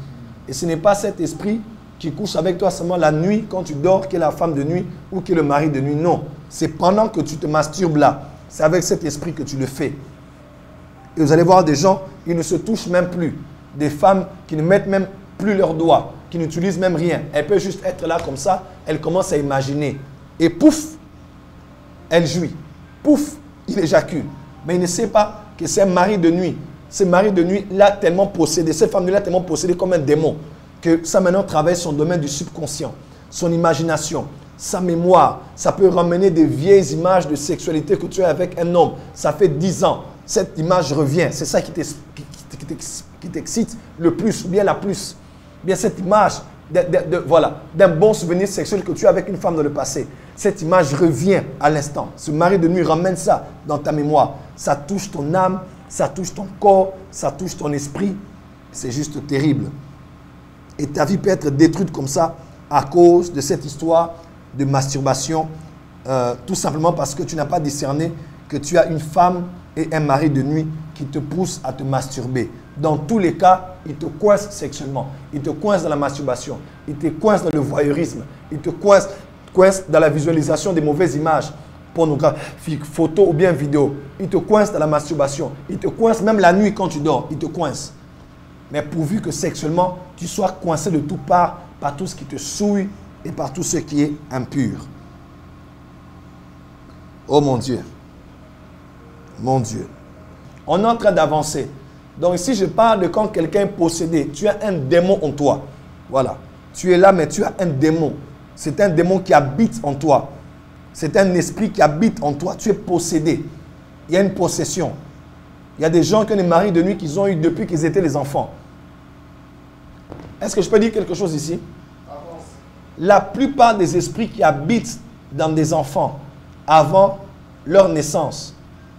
Et ce n'est pas cet esprit qui couche avec toi seulement la nuit quand tu dors, qui est la femme de nuit ou qui est le mari de nuit. Non, c'est pendant que tu te masturbes là. C'est avec cet esprit que tu le fais. Et vous allez voir des gens, ils ne se touchent même plus. Des femmes qui ne mettent même plus leurs doigts, qui n'utilisent même rien. Elles peuvent juste être là comme ça, elles commencent à imaginer. Et pouf, elle jouit. Pouf, il éjacule. Mais il ne sait pas que c'est un mari de nuit. Ce mari de nuit l'a tellement possédé, cette femme l'a tellement possédé comme un démon, que ça maintenant travaille son domaine du subconscient, son imagination, sa mémoire. Ça peut ramener des vieilles images de sexualité que tu as avec un homme. Ça fait 10 ans. Cette image revient. C'est ça qui t'excite le plus, ou bien la plus. Bien cette image d'un bon souvenir sexuel que tu as avec une femme dans le passé. Cette image revient à l'instant. Ce mari de nuit ramène ça dans ta mémoire. Ça touche ton âme, ça touche ton corps, ça touche ton esprit. C'est juste terrible. Et ta vie peut être détruite comme ça à cause de cette histoire de masturbation. Tout simplement parce que tu n'as pas discerné que tu as une femme et un mari de nuit qui te poussent à te masturber. Dans tous les cas, il te coince sexuellement. Il te coince dans la masturbation. Il te coince dans le voyeurisme. Il te coince dans la visualisation des mauvaises images pornographiques, photos ou bien vidéos. Il te coince dans la masturbation. Il te coince même la nuit quand tu dors. Il te coince. Mais pourvu que sexuellement, tu sois coincé de toutes parts par tout ce qui te souille et par tout ce qui est impur. Oh mon Dieu. Mon Dieu. On est en train d'avancer. Donc ici, je parle de quand quelqu'un est possédé. Tu as un démon en toi. Voilà. Tu es là, mais tu as un démon. C'est un démon qui habite en toi. C'est un esprit qui habite en toi. Tu es possédé. Il y a une possession. Il y a des gens qui ont des maris de nuit qu'ils ont eu depuis qu'ils étaient les enfants. Est-ce que je peux dire quelque chose ici? La plupart des esprits qui habitent dans des enfants avant leur naissance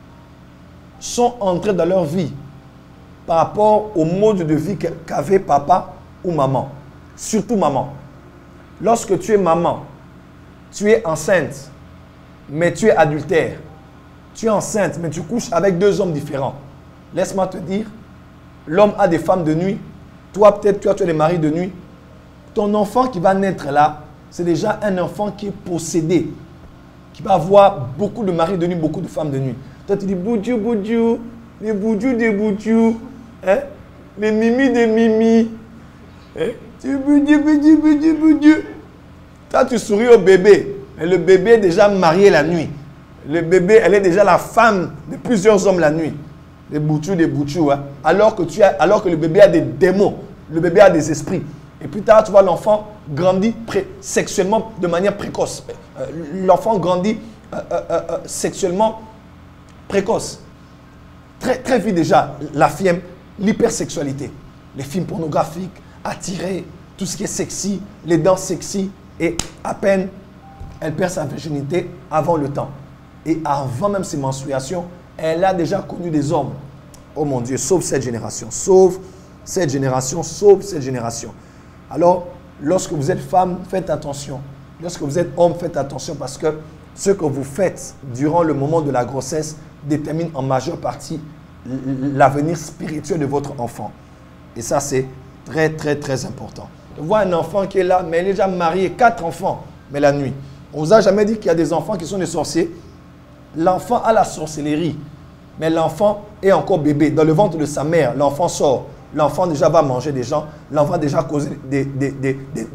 sont entrés dans leur vie par rapport au mode de vie qu'avait papa ou maman. Surtout maman. Lorsque tu es maman, tu es enceinte, mais tu es adultère. Tu es enceinte, mais tu couches avec 2 hommes différents. Laisse-moi te dire, l'homme a des femmes de nuit. Toi, peut-être, tu as des maris de nuit. Ton enfant qui va naître là, c'est déjà un enfant qui est possédé, qui va avoir beaucoup de maris de nuit, beaucoup de femmes de nuit. Toi, tu dis boudjou, boudjou, les boudjou des boudjou, hein? Les mimi des mimi. Hein? Tu boudjou, boudjou, boudjou, boudjou. Toi, tu souris au bébé, mais le bébé est déjà marié la nuit. Le bébé, elle est déjà la femme de plusieurs hommes la nuit. Les boudjou, des boudjou, hein? Alors que le bébé a des démons, le bébé a des esprits. Et plus tard, tu vois, l'enfant grandit sexuellement de manière précoce. L'enfant grandit sexuellement précoce. Très vite déjà, la fille aime l'hypersexualité. Les films pornographiques, attirés, tout ce qui est sexy, les danses sexy. Et à peine, elle perd sa virginité avant le temps. Et avant même ses menstruations, elle a déjà connu des hommes. Oh mon Dieu, sauve cette génération. Sauve cette génération, sauve cette génération. Alors, lorsque vous êtes femme, faites attention. Lorsque vous êtes homme, faites attention parce que ce que vous faites durant le moment de la grossesse détermine en majeure partie l'avenir spirituel de votre enfant. Et ça, c'est très important. On voit un enfant qui est là, mais il est déjà marié, 4 enfants, mais la nuit. On ne vous a jamais dit qu'il y a des enfants qui sont des sorciers. L'enfant a la sorcellerie, mais l'enfant est encore bébé. Dans le ventre de sa mère, l'enfant sort. L'enfant déjà va manger des gens. L'enfant déjà causer des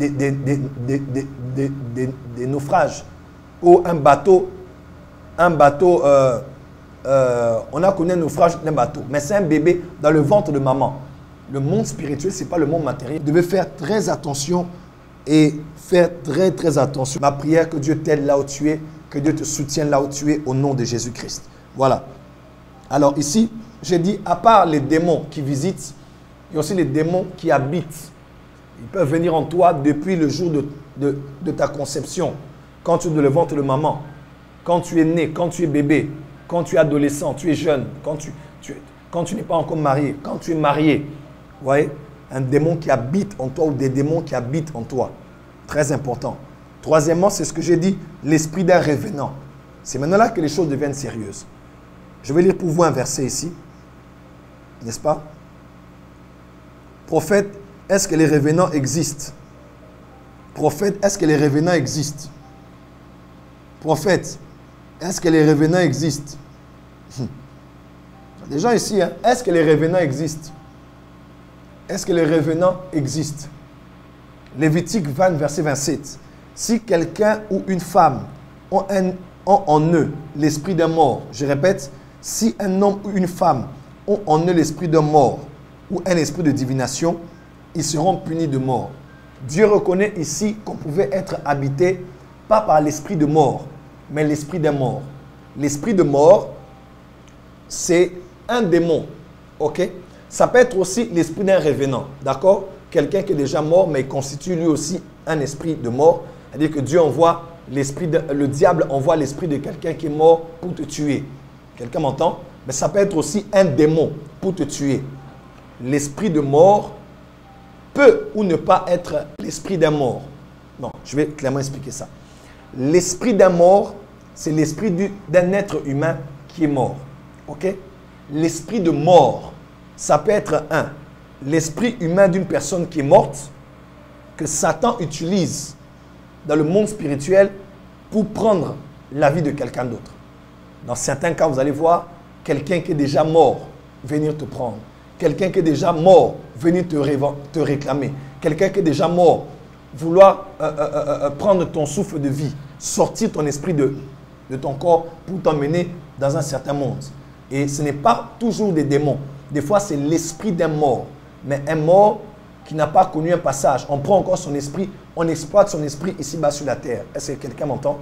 naufrages. Ou un bateau, on a connu un naufrage d'un bateau. Mais c'est un bébé dans le ventre de maman. Le monde spirituel, ce n'est pas le monde matériel. Vous devez faire très attention et faire très attention. Ma prière, que Dieu t'aide là où tu es, que Dieu te soutienne là où tu es, au nom de Jésus-Christ. Voilà. Alors ici, j'ai dit, à part les démons qui visitent, il y a aussi les démons qui habitent. Ils peuvent venir en toi depuis le jour de ta conception. Quand tu es dans le ventre de maman, quand tu es né, quand tu es bébé, quand tu es adolescent, tu es jeune, quand tu n'es pas encore marié, quand tu es marié. Vous voyez, un démon qui habite en toi ou des démons qui habitent en toi. Très important. Troisièmement, c'est ce que j'ai dit, l'esprit d'un revenant. C'est maintenant là que les choses deviennent sérieuses. Je vais lire pour vous un verset ici. N'est-ce pas? Prophète est-ce que les revenants existent? Prophète, est-ce que les revenants existent? Prophète, est-ce que les revenants existent? Des gens ici, hein? Est-ce que les revenants existent? Est-ce que les revenants existent? Lévitique 20, verset 27. Si quelqu'un ou une femme ont en eux l'esprit d'un mort, je répète, si un homme ou une femme ont en eux l'esprit d'un mort ou un esprit de divination, ils seront punis de mort. Dieu reconnaît ici qu'on pouvait être habité pas par l'esprit de mort, mais l'esprit d'un mort. L'esprit de mort, c'est un démon. Ok? Ça peut être aussi l'esprit d'un revenant. D'accord? Quelqu'un qui est déjà mort, mais il constitue lui aussi un esprit de mort. C'est-à-dire que Dieu envoie le diable envoie l'esprit de quelqu'un qui est mort pour te tuer. Quelqu'un m'entend? Mais ça peut être aussi un démon pour te tuer. L'esprit de mort peut ou ne pas être l'esprit d'un mort. Non, je vais clairement expliquer ça. L'esprit d'un mort, c'est l'esprit d'un être humain qui est mort. Ok? L'esprit de mort, ça peut être l'esprit humain d'une personne qui est morte, que Satan utilise dans le monde spirituel pour prendre la vie de quelqu'un d'autre. Dans certains cas, vous allez voir quelqu'un qui est déjà mort venir te prendre. Quelqu'un qui est déjà mort venir te réclamer. Quelqu'un qui est déjà mort vouloir prendre ton souffle de vie, sortir ton esprit de ton corps pour t'emmener dans un certain monde. Et ce n'est pas toujours des démons. Des fois, c'est l'esprit d'un mort. Mais un mort qui n'a pas connu un passage. On prend encore son esprit, on exploite son esprit ici-bas sur la terre. Est-ce que quelqu'un m'entend?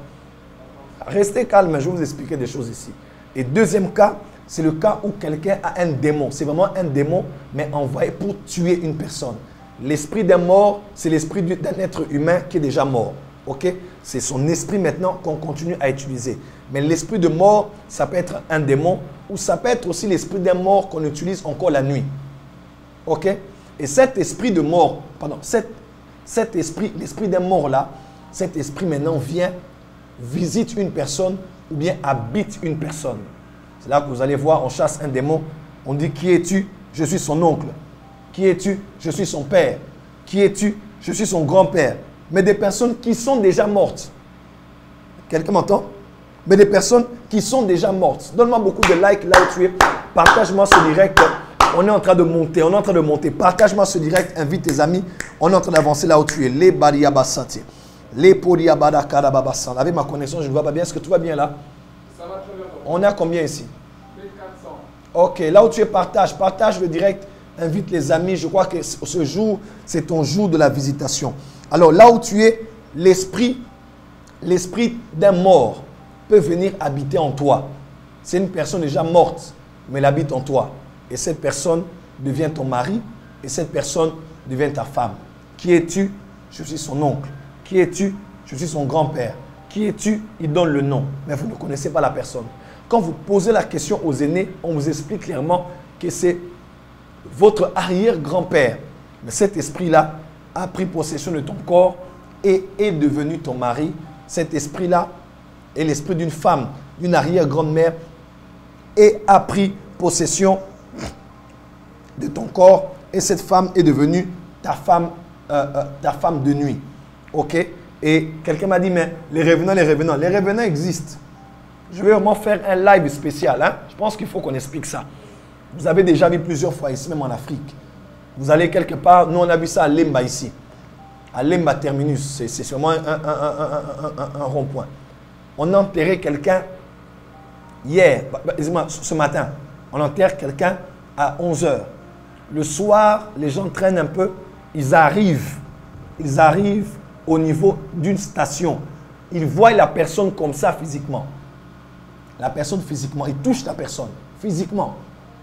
Restez calme, je vais vous expliquer des choses ici. Et deuxième cas, c'est le cas où quelqu'un a un démon. C'est vraiment un démon, mais envoyé pour tuer une personne. L'esprit d'un mort, c'est l'esprit d'un être humain qui est déjà mort. Ok? C'est son esprit maintenant qu'on continue à utiliser. Mais l'esprit de mort, ça peut être un démon ou ça peut être aussi l'esprit d'un mort qu'on utilise encore la nuit. Ok? Et cet esprit de mort, pardon, cet esprit, l'esprit d'un mort là, cet esprit maintenant vient, visite une personne ou bien habite une personne. C'est là que vous allez voir, on chasse un démon, on dit qui es-tu? Je suis son oncle. Qui es-tu? Je suis son père. Qui es-tu? Je suis son grand-père. Mais des personnes qui sont déjà mortes. Quelqu'un m'entend? Mais des personnes qui sont déjà mortes. Donne-moi beaucoup de likes là où tu es. Partage-moi ce direct. On est en train de monter. On est en train de monter. Partage-moi ce direct. Invite tes amis. On est en train d'avancer là où tu es. Les Bariabasati. Les Poriabadakarababassan. Avec ma connexion, je ne vois pas bien. Est-ce que tout va bien là? Ça va très bien. On est à combien ici? 1400. Ok. Là où tu es, partage. Partage le direct. Invite les amis. Je crois que ce jour, c'est ton jour de la visitation. Alors là où tu es, l'esprit d'un mort peut venir habiter en toi. C'est une personne déjà morte, mais elle habite en toi. Et cette personne devient ton mari et cette personne devient ta femme. Qui es-tu? Je suis son oncle. Qui es-tu? Je suis son grand-père. Qui es-tu? Il donne le nom, mais vous ne connaissez pas la personne. Quand vous posez la question aux aînés, on vous explique clairement que c'est votre arrière-grand-père. Mais cet esprit-là a pris possession de ton corps et est devenu ton mari. Cet esprit-là est l'esprit d'une femme, d'une arrière-grand-mère et a pris possession de ton corps et cette femme est devenue ta femme de nuit. Ok? Et quelqu'un m'a dit, mais les revenants existent. Je vais vraiment faire un live spécial. Hein? Je pense qu'il faut qu'on explique ça. Vous avez déjà vu plusieurs fois ici, même en Afrique. Vous allez quelque part, nous on a vu ça à Lemba ici. À Lemba Terminus, c'est seulement un rond-point. On a enterré quelqu'un hier, ce matin. On enterre quelqu'un à 11h. Le soir, les gens traînent un peu. Ils arrivent au niveau d'une station. Ils voient la personne comme ça physiquement. La personne physiquement. Ils touchent la personne physiquement.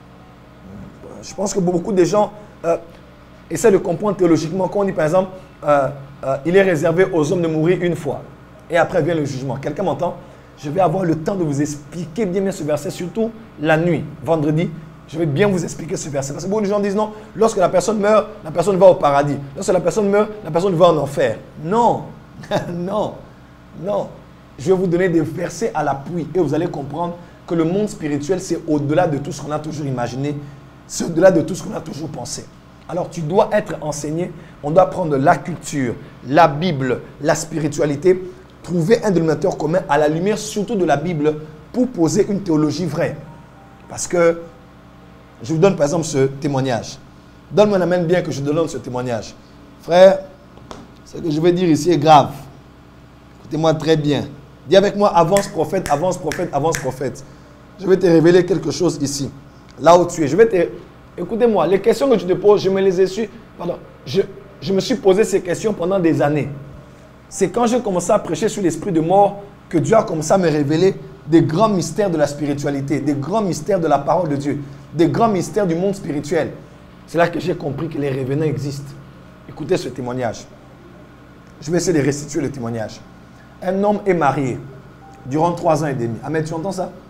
Je pense que beaucoup de gens essaient de comprendre théologiquement. Quand on dit par exemple, il est réservé aux hommes de mourir une fois. Et après vient le jugement. Quelqu'un m'entend? Je vais avoir le temps de vous expliquer bien ce verset, surtout la nuit, vendredi. Je vais bien vous expliquer ce verset. Parce que beaucoup de gens disent non, lorsque la personne meurt, la personne va au paradis. Lorsque la personne meurt, la personne va en enfer. Non, non, non. Je vais vous donner des versets à l'appui et vous allez comprendre que le monde spirituel, c'est au-delà de tout ce qu'on a toujours imaginé. C'est au-delà de tout ce qu'on a toujours pensé. Alors tu dois être enseigné. On doit prendre la culture, la Bible, la spiritualité, trouver un dénominateur commun à la lumière surtout de la Bible pour poser une théologie vraie. Parce que, je vous donne par exemple ce témoignage. Donne-moi un amen bien que je te donne ce témoignage. Frère, ce que je vais dire ici est grave. Écoutez-moi très bien. Dis avec moi, avance prophète, avance prophète, avance prophète. Je vais te révéler quelque chose ici. Là où tu es. Écoutez-moi, les questions que tu te poses, je me les ai su. Pardon, je me suis posé ces questions pendant des années. C'est quand j'ai commencé à prêcher sur l'esprit de mort que Dieu a commencé à me révéler des grands mystères de la spiritualité, des grands mystères de la parole de Dieu, des grands mystères du monde spirituel. C'est là que j'ai compris que les revenants existent. Écoutez ce témoignage. Je vais essayer de restituer le témoignage. Un homme est marié durant 3 ans et demi. Ahmed, tu entends ça?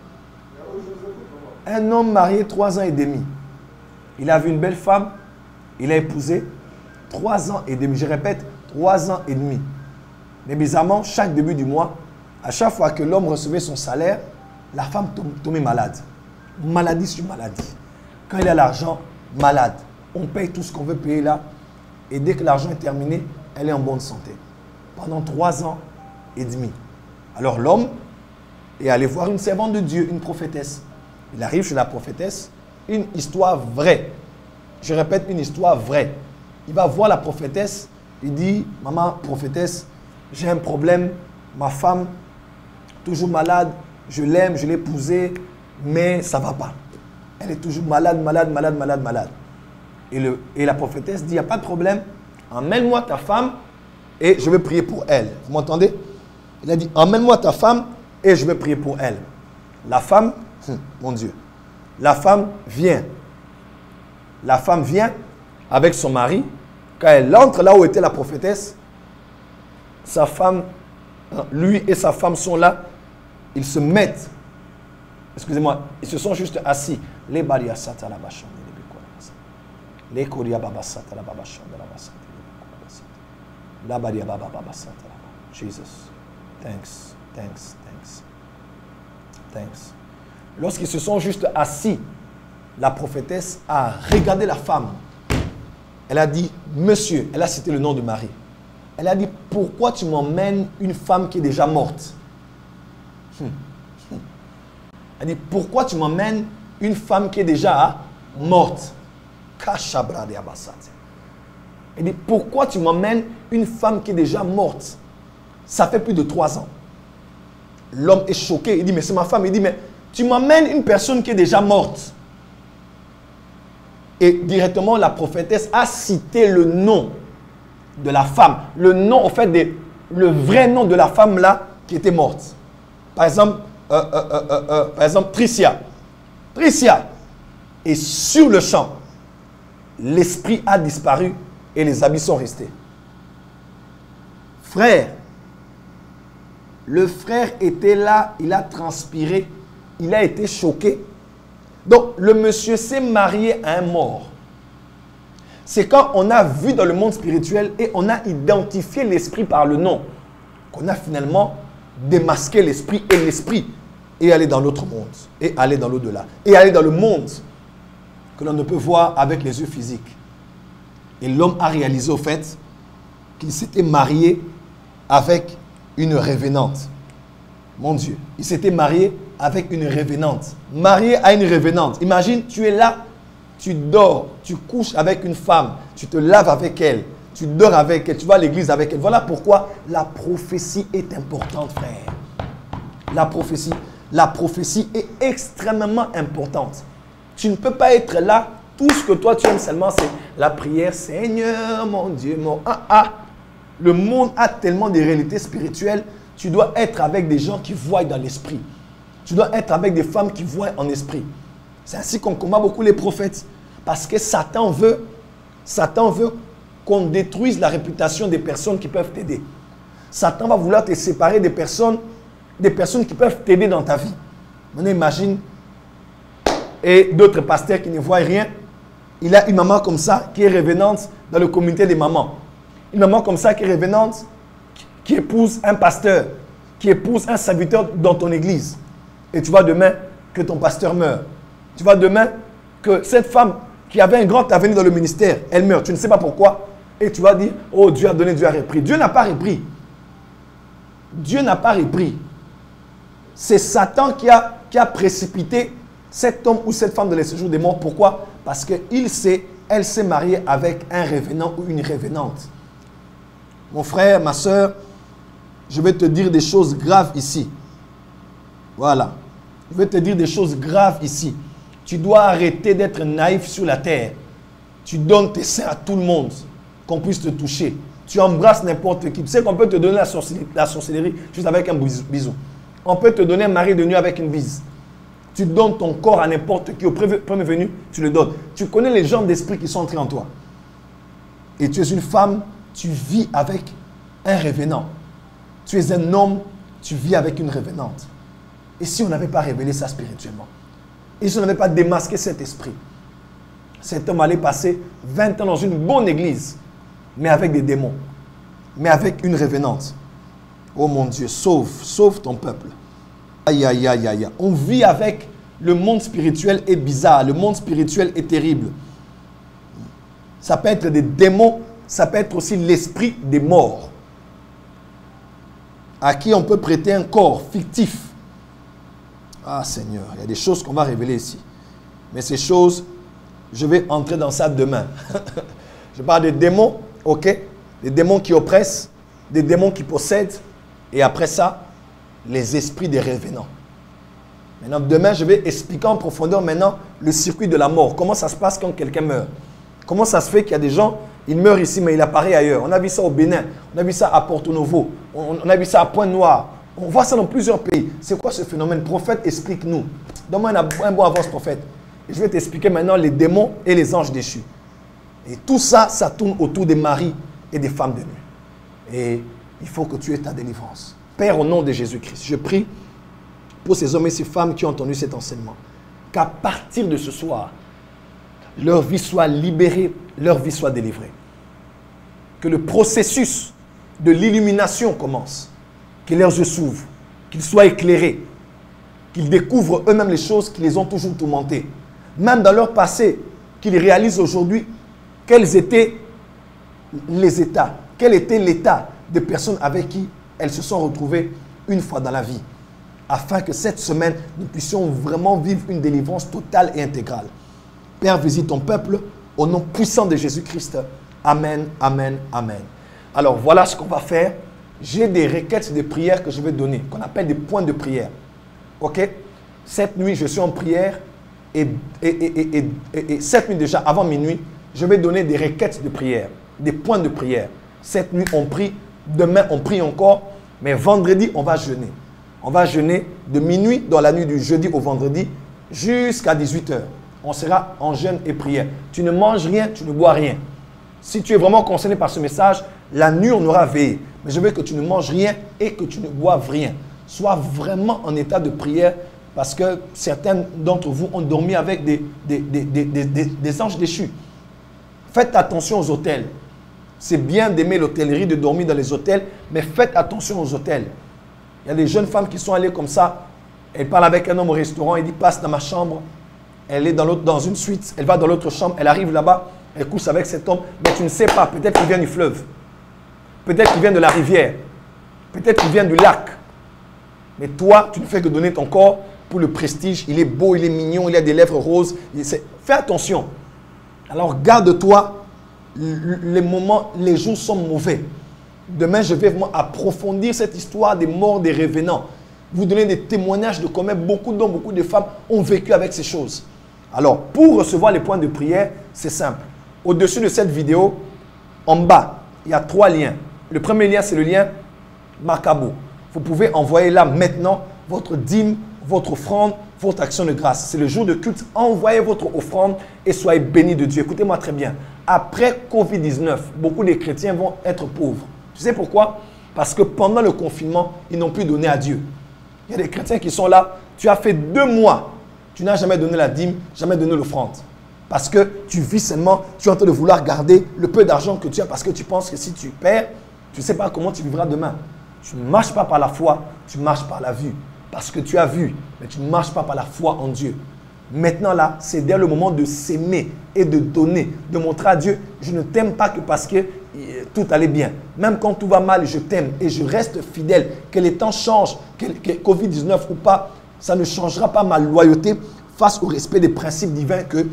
Un homme marié 3 ans et demi. Il a vu une belle femme. Il a épousé 3 ans et demi. Je répète, 3 ans et demi. Mais bizarrement, chaque début du mois, à chaque fois que l'homme recevait son salaire, la femme tombait malade. Maladie sur maladie. Quand il a l'argent, malade. On paye tout ce qu'on veut payer là. Et dès que l'argent est terminé, elle est en bonne santé. Pendant 3 ans et demi. Alors l'homme est allé voir une servante de Dieu, une prophétesse. Il arrive chez la prophétesse, une histoire vraie. Je répète, une histoire vraie. Il va voir la prophétesse, il dit, maman prophétesse, j'ai un problème, ma femme, toujours malade, je l'aime, je l'ai épousée, mais ça ne va pas. Elle est toujours malade, malade, malade, malade, malade. Et la prophétesse dit, il n'y a pas de problème, emmène-moi ta femme et je vais prier pour elle. Vous m'entendez? Il a dit, emmène-moi ta femme et je vais prier pour elle. La femme, mon Dieu, la femme vient. La femme vient avec son mari. Quand elle entre là où était la prophétesse, sa femme, lui et sa femme sont là. Ils se mettent, excusez-moi, ils se sont juste assis. Les baria sata la bachande, les koria baba sata la baba chande la basata, la baria baba baba sata la. Jesus, thanks, thanks, thanks, thanks. Lorsqu'ils se sont juste assis, la prophétesse a regardé la femme. Elle a dit, monsieur, elle a cité le nom de Marie. Elle a dit, pourquoi tu m'emmènes une femme qui est déjà morte? Elle dit, pourquoi tu m'emmènes une femme qui est déjà morte? Elle dit, pourquoi tu m'emmènes une femme qui est déjà morte? Ça fait plus de 3 ans. L'homme est choqué. Il dit, mais c'est ma femme. Il dit, mais tu m'emmènes une personne qui est déjà morte. Et directement, la prophétesse a cité le nom de la femme. Le nom, en fait, le vrai nom de la femme là qui était morte. Par exemple, Tricia. Tricia. Et sur le champ, l'esprit a disparu et les habits sont restés. Frère, le frère était là, il a transpiré, il a été choqué. Donc, le monsieur s'est marié à un mort. C'est quand on a vu dans le monde spirituel et on a identifié l'esprit par le nom qu'on a finalement démasqué l'esprit et l'esprit et aller dans l'autre monde et aller dans l'au-delà et aller dans le monde que l'on ne peut voir avec les yeux physiques. Et l'homme a réalisé au fait qu'il s'était marié avec une revenante. Mon Dieu, il s'était marié avec une revenante. Marié à une revenante. Imagine, tu es là, tu dors, tu couches avec une femme, tu te laves avec elle, tu dors avec elle, tu vas à l'église avec elle. Voilà pourquoi la prophétie est importante, frère. La prophétie est extrêmement importante. Tu ne peux pas être là, tout ce que toi tu aimes seulement, c'est la prière. Seigneur, mon Dieu, mon... Le monde a tellement de réalités spirituelles. Tu dois être avec des gens qui voient dans l'esprit. Tu dois être avec des femmes qui voient en esprit. C'est ainsi qu'on combat beaucoup les prophètes. Parce que Satan veut qu'on détruise la réputation des personnes qui peuvent t'aider. Satan va vouloir te séparer des personnes qui peuvent t'aider dans ta vie. Maintenant, imagine, et d'autres pasteurs qui ne voient rien. Il a une maman comme ça qui est revenante dans le comité des mamans. Une maman comme ça qui est revenante, qui épouse un pasteur, qui épouse un serviteur dans ton église. Et tu vois demain que ton pasteur meurt. Tu vois demain que cette femme qui avait un grand avenir dans le ministère, elle meurt. Tu ne sais pas pourquoi. Et tu vas dire, oh Dieu a donné, Dieu a repris. Dieu n'a pas repris. Dieu n'a pas repris. C'est Satan qui a précipité cet homme ou cette femme dans les séjours des morts. Pourquoi? Parce qu'elle s'est mariée avec un revenant ou une revenante. Mon frère, ma soeur, je vais te dire des choses graves ici. Voilà. Je vais te dire des choses graves ici. Tu dois arrêter d'être naïf sur la terre. Tu donnes tes seins à tout le monde, qu'on puisse te toucher. Tu embrasses n'importe qui. Tu sais qu'on peut te donner la sorcellerie juste avec un bisou. On peut te donner un mari de nuit avec une bise. Tu donnes ton corps à n'importe qui. Au premier venu, tu le donnes. Tu connais les genres d'esprit qui sont entrés en toi. Et tu es une femme, tu vis avec un revenant. Tu es un homme, tu vis avec une revenante. Et si on n'avait pas révélé ça spirituellement? Et si on n'avait pas démasqué cet esprit? Cet homme allait passer 20 ans dans une bonne église, mais avec des démons, mais avec une revenante. Oh mon Dieu, sauve ton peuple. Aïe, aïe, aïe, aïe. On vit avec le monde spirituel est bizarre, le monde spirituel est terrible. Ça peut être des démons, ça peut être aussi l'esprit des morts, à qui on peut prêter un corps fictif. Ah Seigneur, il y a des choses qu'on va révéler ici. Mais ces choses, je vais entrer dans ça demain. Je parle des démons, ok? Des démons qui oppressent, des démons qui possèdent. Et après ça, les esprits des revenants. Maintenant, demain, je vais expliquer en profondeur maintenant le circuit de la mort. Comment ça se passe quand quelqu'un meurt? Comment ça se fait qu'il y a des gens, ils meurent ici, mais il apparaît ailleurs? On a vu ça au Bénin, on a vu ça à Porto Novo, on a vu ça à Pointe-Noire. On voit ça dans plusieurs pays. C'est quoi ce phénomène? Prophète, explique-nous. Donne-moi un bon avance, prophète. Et je vais t'expliquer maintenant les démons et les anges déchus. Et tout ça, ça tourne autour des maris et des femmes de nuit. Et il faut que tu aies ta délivrance. Père, au nom de Jésus-Christ, je prie pour ces hommes et ces femmes qui ont entendu cet enseignement, qu'à partir de ce soir, leur vie soit libérée, leur vie soit délivrée. Que le processus de l'illumination commence. Que leurs yeux s'ouvrent, qu'ils soient éclairés, qu'ils découvrent eux-mêmes les choses qui les ont toujours tourmentés. Même dans leur passé, qu'ils réalisent aujourd'hui quels étaient les états, quel était l'état des personnes avec qui elles se sont retrouvées une fois dans la vie. Afin que cette semaine, nous puissions vraiment vivre une délivrance totale et intégrale. Père, visite ton peuple au nom puissant de Jésus-Christ. Amen, amen, amen. Alors voilà ce qu'on va faire. J'ai des requêtes de prière que je vais donner, qu'on appelle des points de prière. Ok? Cette nuit, je suis en prière et cette nuit déjà, avant minuit, je vais donner des requêtes de prière, des points de prière. Cette nuit, on prie. Demain, on prie encore. Mais vendredi, on va jeûner. On va jeûner de minuit dans la nuit du jeudi au vendredi jusqu'à 18 h. On sera en jeûne et prière. Tu ne manges rien, tu ne bois rien. Si tu es vraiment concerné par ce message, la nuit, on aura veillé. Mais je veux que tu ne manges rien et que tu ne boives rien. Sois vraiment en état de prière parce que certains d'entre vous ont dormi avec des anges déchus. Faites attention aux hôtels. C'est bien d'aimer l'hôtellerie, de dormir dans les hôtels, mais faites attention aux hôtels. Il y a des jeunes femmes qui sont allées comme ça. Elles parlent avec un homme au restaurant, il dit passe dans ma chambre. Elle est dans une suite, elle va dans l'autre chambre, elle arrive là-bas, elle couche avec cet homme, mais tu ne sais pas, peut-être qu'il vient du fleuve. Peut-être qu'il vient de la rivière. Peut-être qu'il vient du lac. Mais toi, tu ne fais que donner ton corps pour le prestige. Il est beau, il est mignon, il a des lèvres roses. Fais attention. Alors garde-toi. Les moments, les jours sont mauvais. Demain, je vais vraiment approfondir cette histoire des morts, des revenants. Vous donner des témoignages de combien beaucoup d'hommes, beaucoup de femmes ont vécu avec ces choses. Alors, pour recevoir les points de prière, c'est simple. Au-dessus de cette vidéo, en bas, il y a 3 liens. Le premier lien, c'est le lien Makabo. Vous pouvez envoyer là maintenant votre dîme, votre offrande, votre action de grâce. C'est le jour de culte. Envoyez votre offrande et soyez bénis de Dieu. Écoutez-moi très bien. Après Covid-19, beaucoup de chrétiens vont être pauvres. Tu sais pourquoi? Parce que pendant le confinement, ils n'ont plus donné à Dieu. Il y a des chrétiens qui sont là. Tu as fait 2 mois. Tu n'as jamais donné la dîme, jamais donné l'offrande. Parce que tu vis seulement, tu es en train de vouloir garder le peu d'argent que tu as parce que tu penses que si tu perds, tu ne sais pas comment tu vivras demain. Tu ne marches pas par la foi, tu marches par la vue. Parce que tu as vu, mais tu ne marches pas par la foi en Dieu. Maintenant là, c'est dès le moment de s'aimer et de donner, de montrer à Dieu, je ne t'aime pas que parce que tout allait bien. Même quand tout va mal, je t'aime et je reste fidèle. Que les temps changent, que Covid-19 ou pas, ça ne changera pas ma loyauté face au respect des principes divins que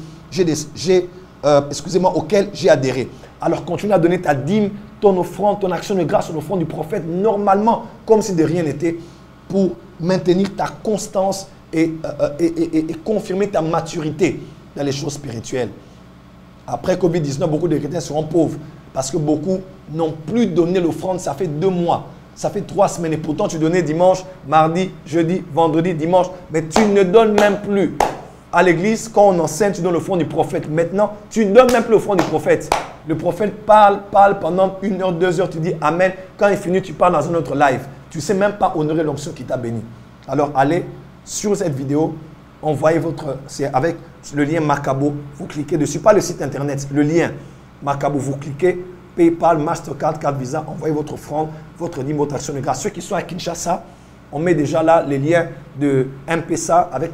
auxquels j'ai adhéré. Alors continue à donner ta dîme, ton offrande, ton action de grâce, ton offrande du prophète, normalement, comme si de rien n'était, pour maintenir ta constance et confirmer ta maturité dans les choses spirituelles. Après Covid-19, beaucoup de chrétiens seront pauvres parce que beaucoup n'ont plus donné l'offrande. Ça fait 2 mois, ça fait 3 semaines et pourtant tu donnais dimanche, mardi, jeudi, vendredi, dimanche, mais tu ne donnes même plus. À l'église, quand on enseigne, tu donnes l'offrande du prophète. Maintenant, tu ne donnes même plus l'offrande du prophète. Le prophète parle pendant 1 heure, 2 heures, tu dis Amen. Quand il finit, tu parles dans un autre live. Tu ne sais même pas honorer l'onction qui t'a béni. Alors, allez sur cette vidéo, envoyez c'est avec le lien Macabo, vous cliquez dessus, pas le site internet, le lien Macabo, vous cliquez, PayPal, Mastercard, carte Visa, envoyez votre offrande, votre dîme, votre action de grâce. Ceux qui sont à Kinshasa, on met déjà là les liens de M-Pesa avec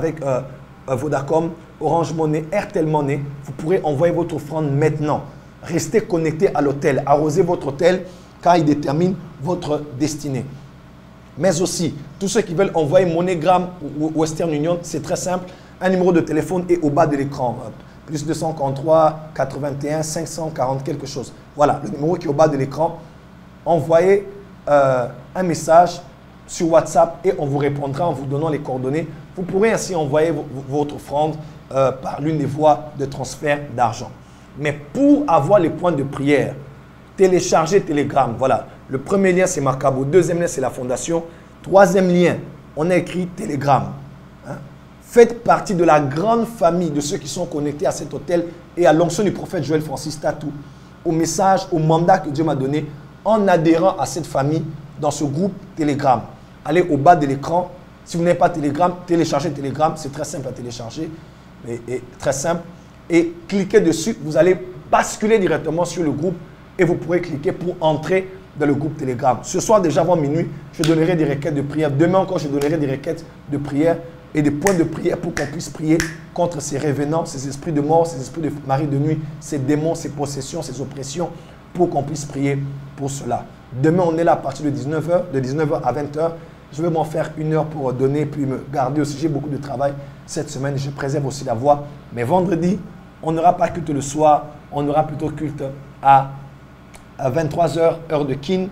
Vodacom, Orange Money, Airtel Money. Vous pourrez envoyer votre offrande maintenant. Restez connecté à l'hôtel. Arrosez votre hôtel car il détermine votre destinée. Mais aussi, tous ceux qui veulent envoyer MoneyGram ou Western Union, c'est très simple. Un numéro de téléphone est au bas de l'écran. Plus 243 81 540 quelque chose. Voilà, le numéro qui est au bas de l'écran. Envoyez un message sur WhatsApp et on vous répondra en vous donnant les coordonnées. Vous pourrez ainsi envoyer votre offrande par l'une des voies de transfert d'argent. Mais pour avoir les points de prière, téléchargez Telegram. Voilà, le premier lien c'est Macabo, deuxième lien c'est la fondation, troisième lien, on a écrit Telegram. Hein? Faites partie de la grande famille de ceux qui sont connectés à cet hôtel et à l'onction du prophète Joël Francis Tatou, au message, au mandat que Dieu m'a donné en adhérant à cette famille dans ce groupe Telegram. Allez au bas de l'écran. Si vous n'avez pas Telegram, téléchargez Telegram. C'est très simple à télécharger. Et très simple. Et cliquez dessus. Vous allez basculer directement sur le groupe et vous pourrez cliquer pour entrer dans le groupe Telegram. Ce soir, déjà avant minuit, je donnerai des requêtes de prière. Demain encore, je donnerai des requêtes de prière et des points de prière pour qu'on puisse prier contre ces revenants, ces esprits de mort, ces esprits de mari de nuit, ces démons, ces possessions, ces oppressions, pour qu'on puisse prier pour cela. Demain, on est là à partir de 19h, de 19h à 20h. Je vais m'en faire 1 heure pour donner, puis me garder aussi. J'ai beaucoup de travail cette semaine. Je préserve aussi la voix. Mais vendredi, on n'aura pas culte le soir. On aura plutôt culte à 23h, heure de Kin,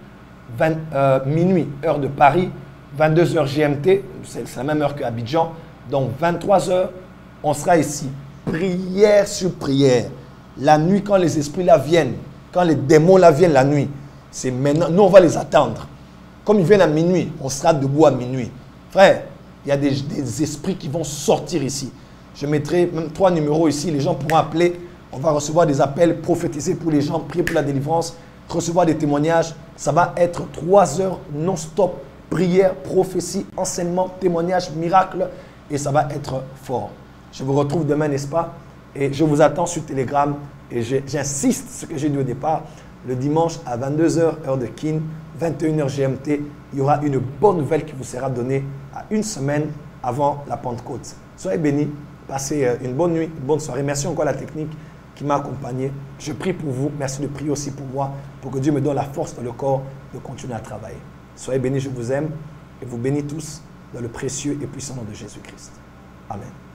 minuit, heure de Paris, 22h GMT. C'est la même heure qu'à Abidjan. Donc, 23h, on sera ici. Prière sur prière. La nuit, quand les esprits là viennent, quand les démons là viennent la nuit, c'est maintenant. Nous, on va les attendre. Comme ils viennent à minuit, on sera debout à minuit. Frère, il y a des esprits qui vont sortir ici. Je mettrai même 3 numéros ici. Les gens pourront appeler. On va recevoir des appels, prophétiser pour les gens, prier pour la délivrance, recevoir des témoignages. Ça va être 3 heures non-stop. Prière, prophétie, enseignement, témoignage, miracle. Et ça va être fort. Je vous retrouve demain, n'est-ce pas? Et je vous attends sur Telegram. Et j'insiste, ce que j'ai dit au départ, le dimanche à 22h, heure de Kin, 21h GMT, il y aura une bonne nouvelle qui vous sera donnée à 1 semaine avant la Pentecôte. Soyez bénis, passez une bonne nuit, une bonne soirée. Merci encore à la technique qui m'a accompagné. Je prie pour vous. Merci de prier aussi pour moi, pour que Dieu me donne la force dans le corps de continuer à travailler. Soyez bénis, je vous aime et vous bénis tous dans le précieux et puissant nom de Jésus-Christ. Amen.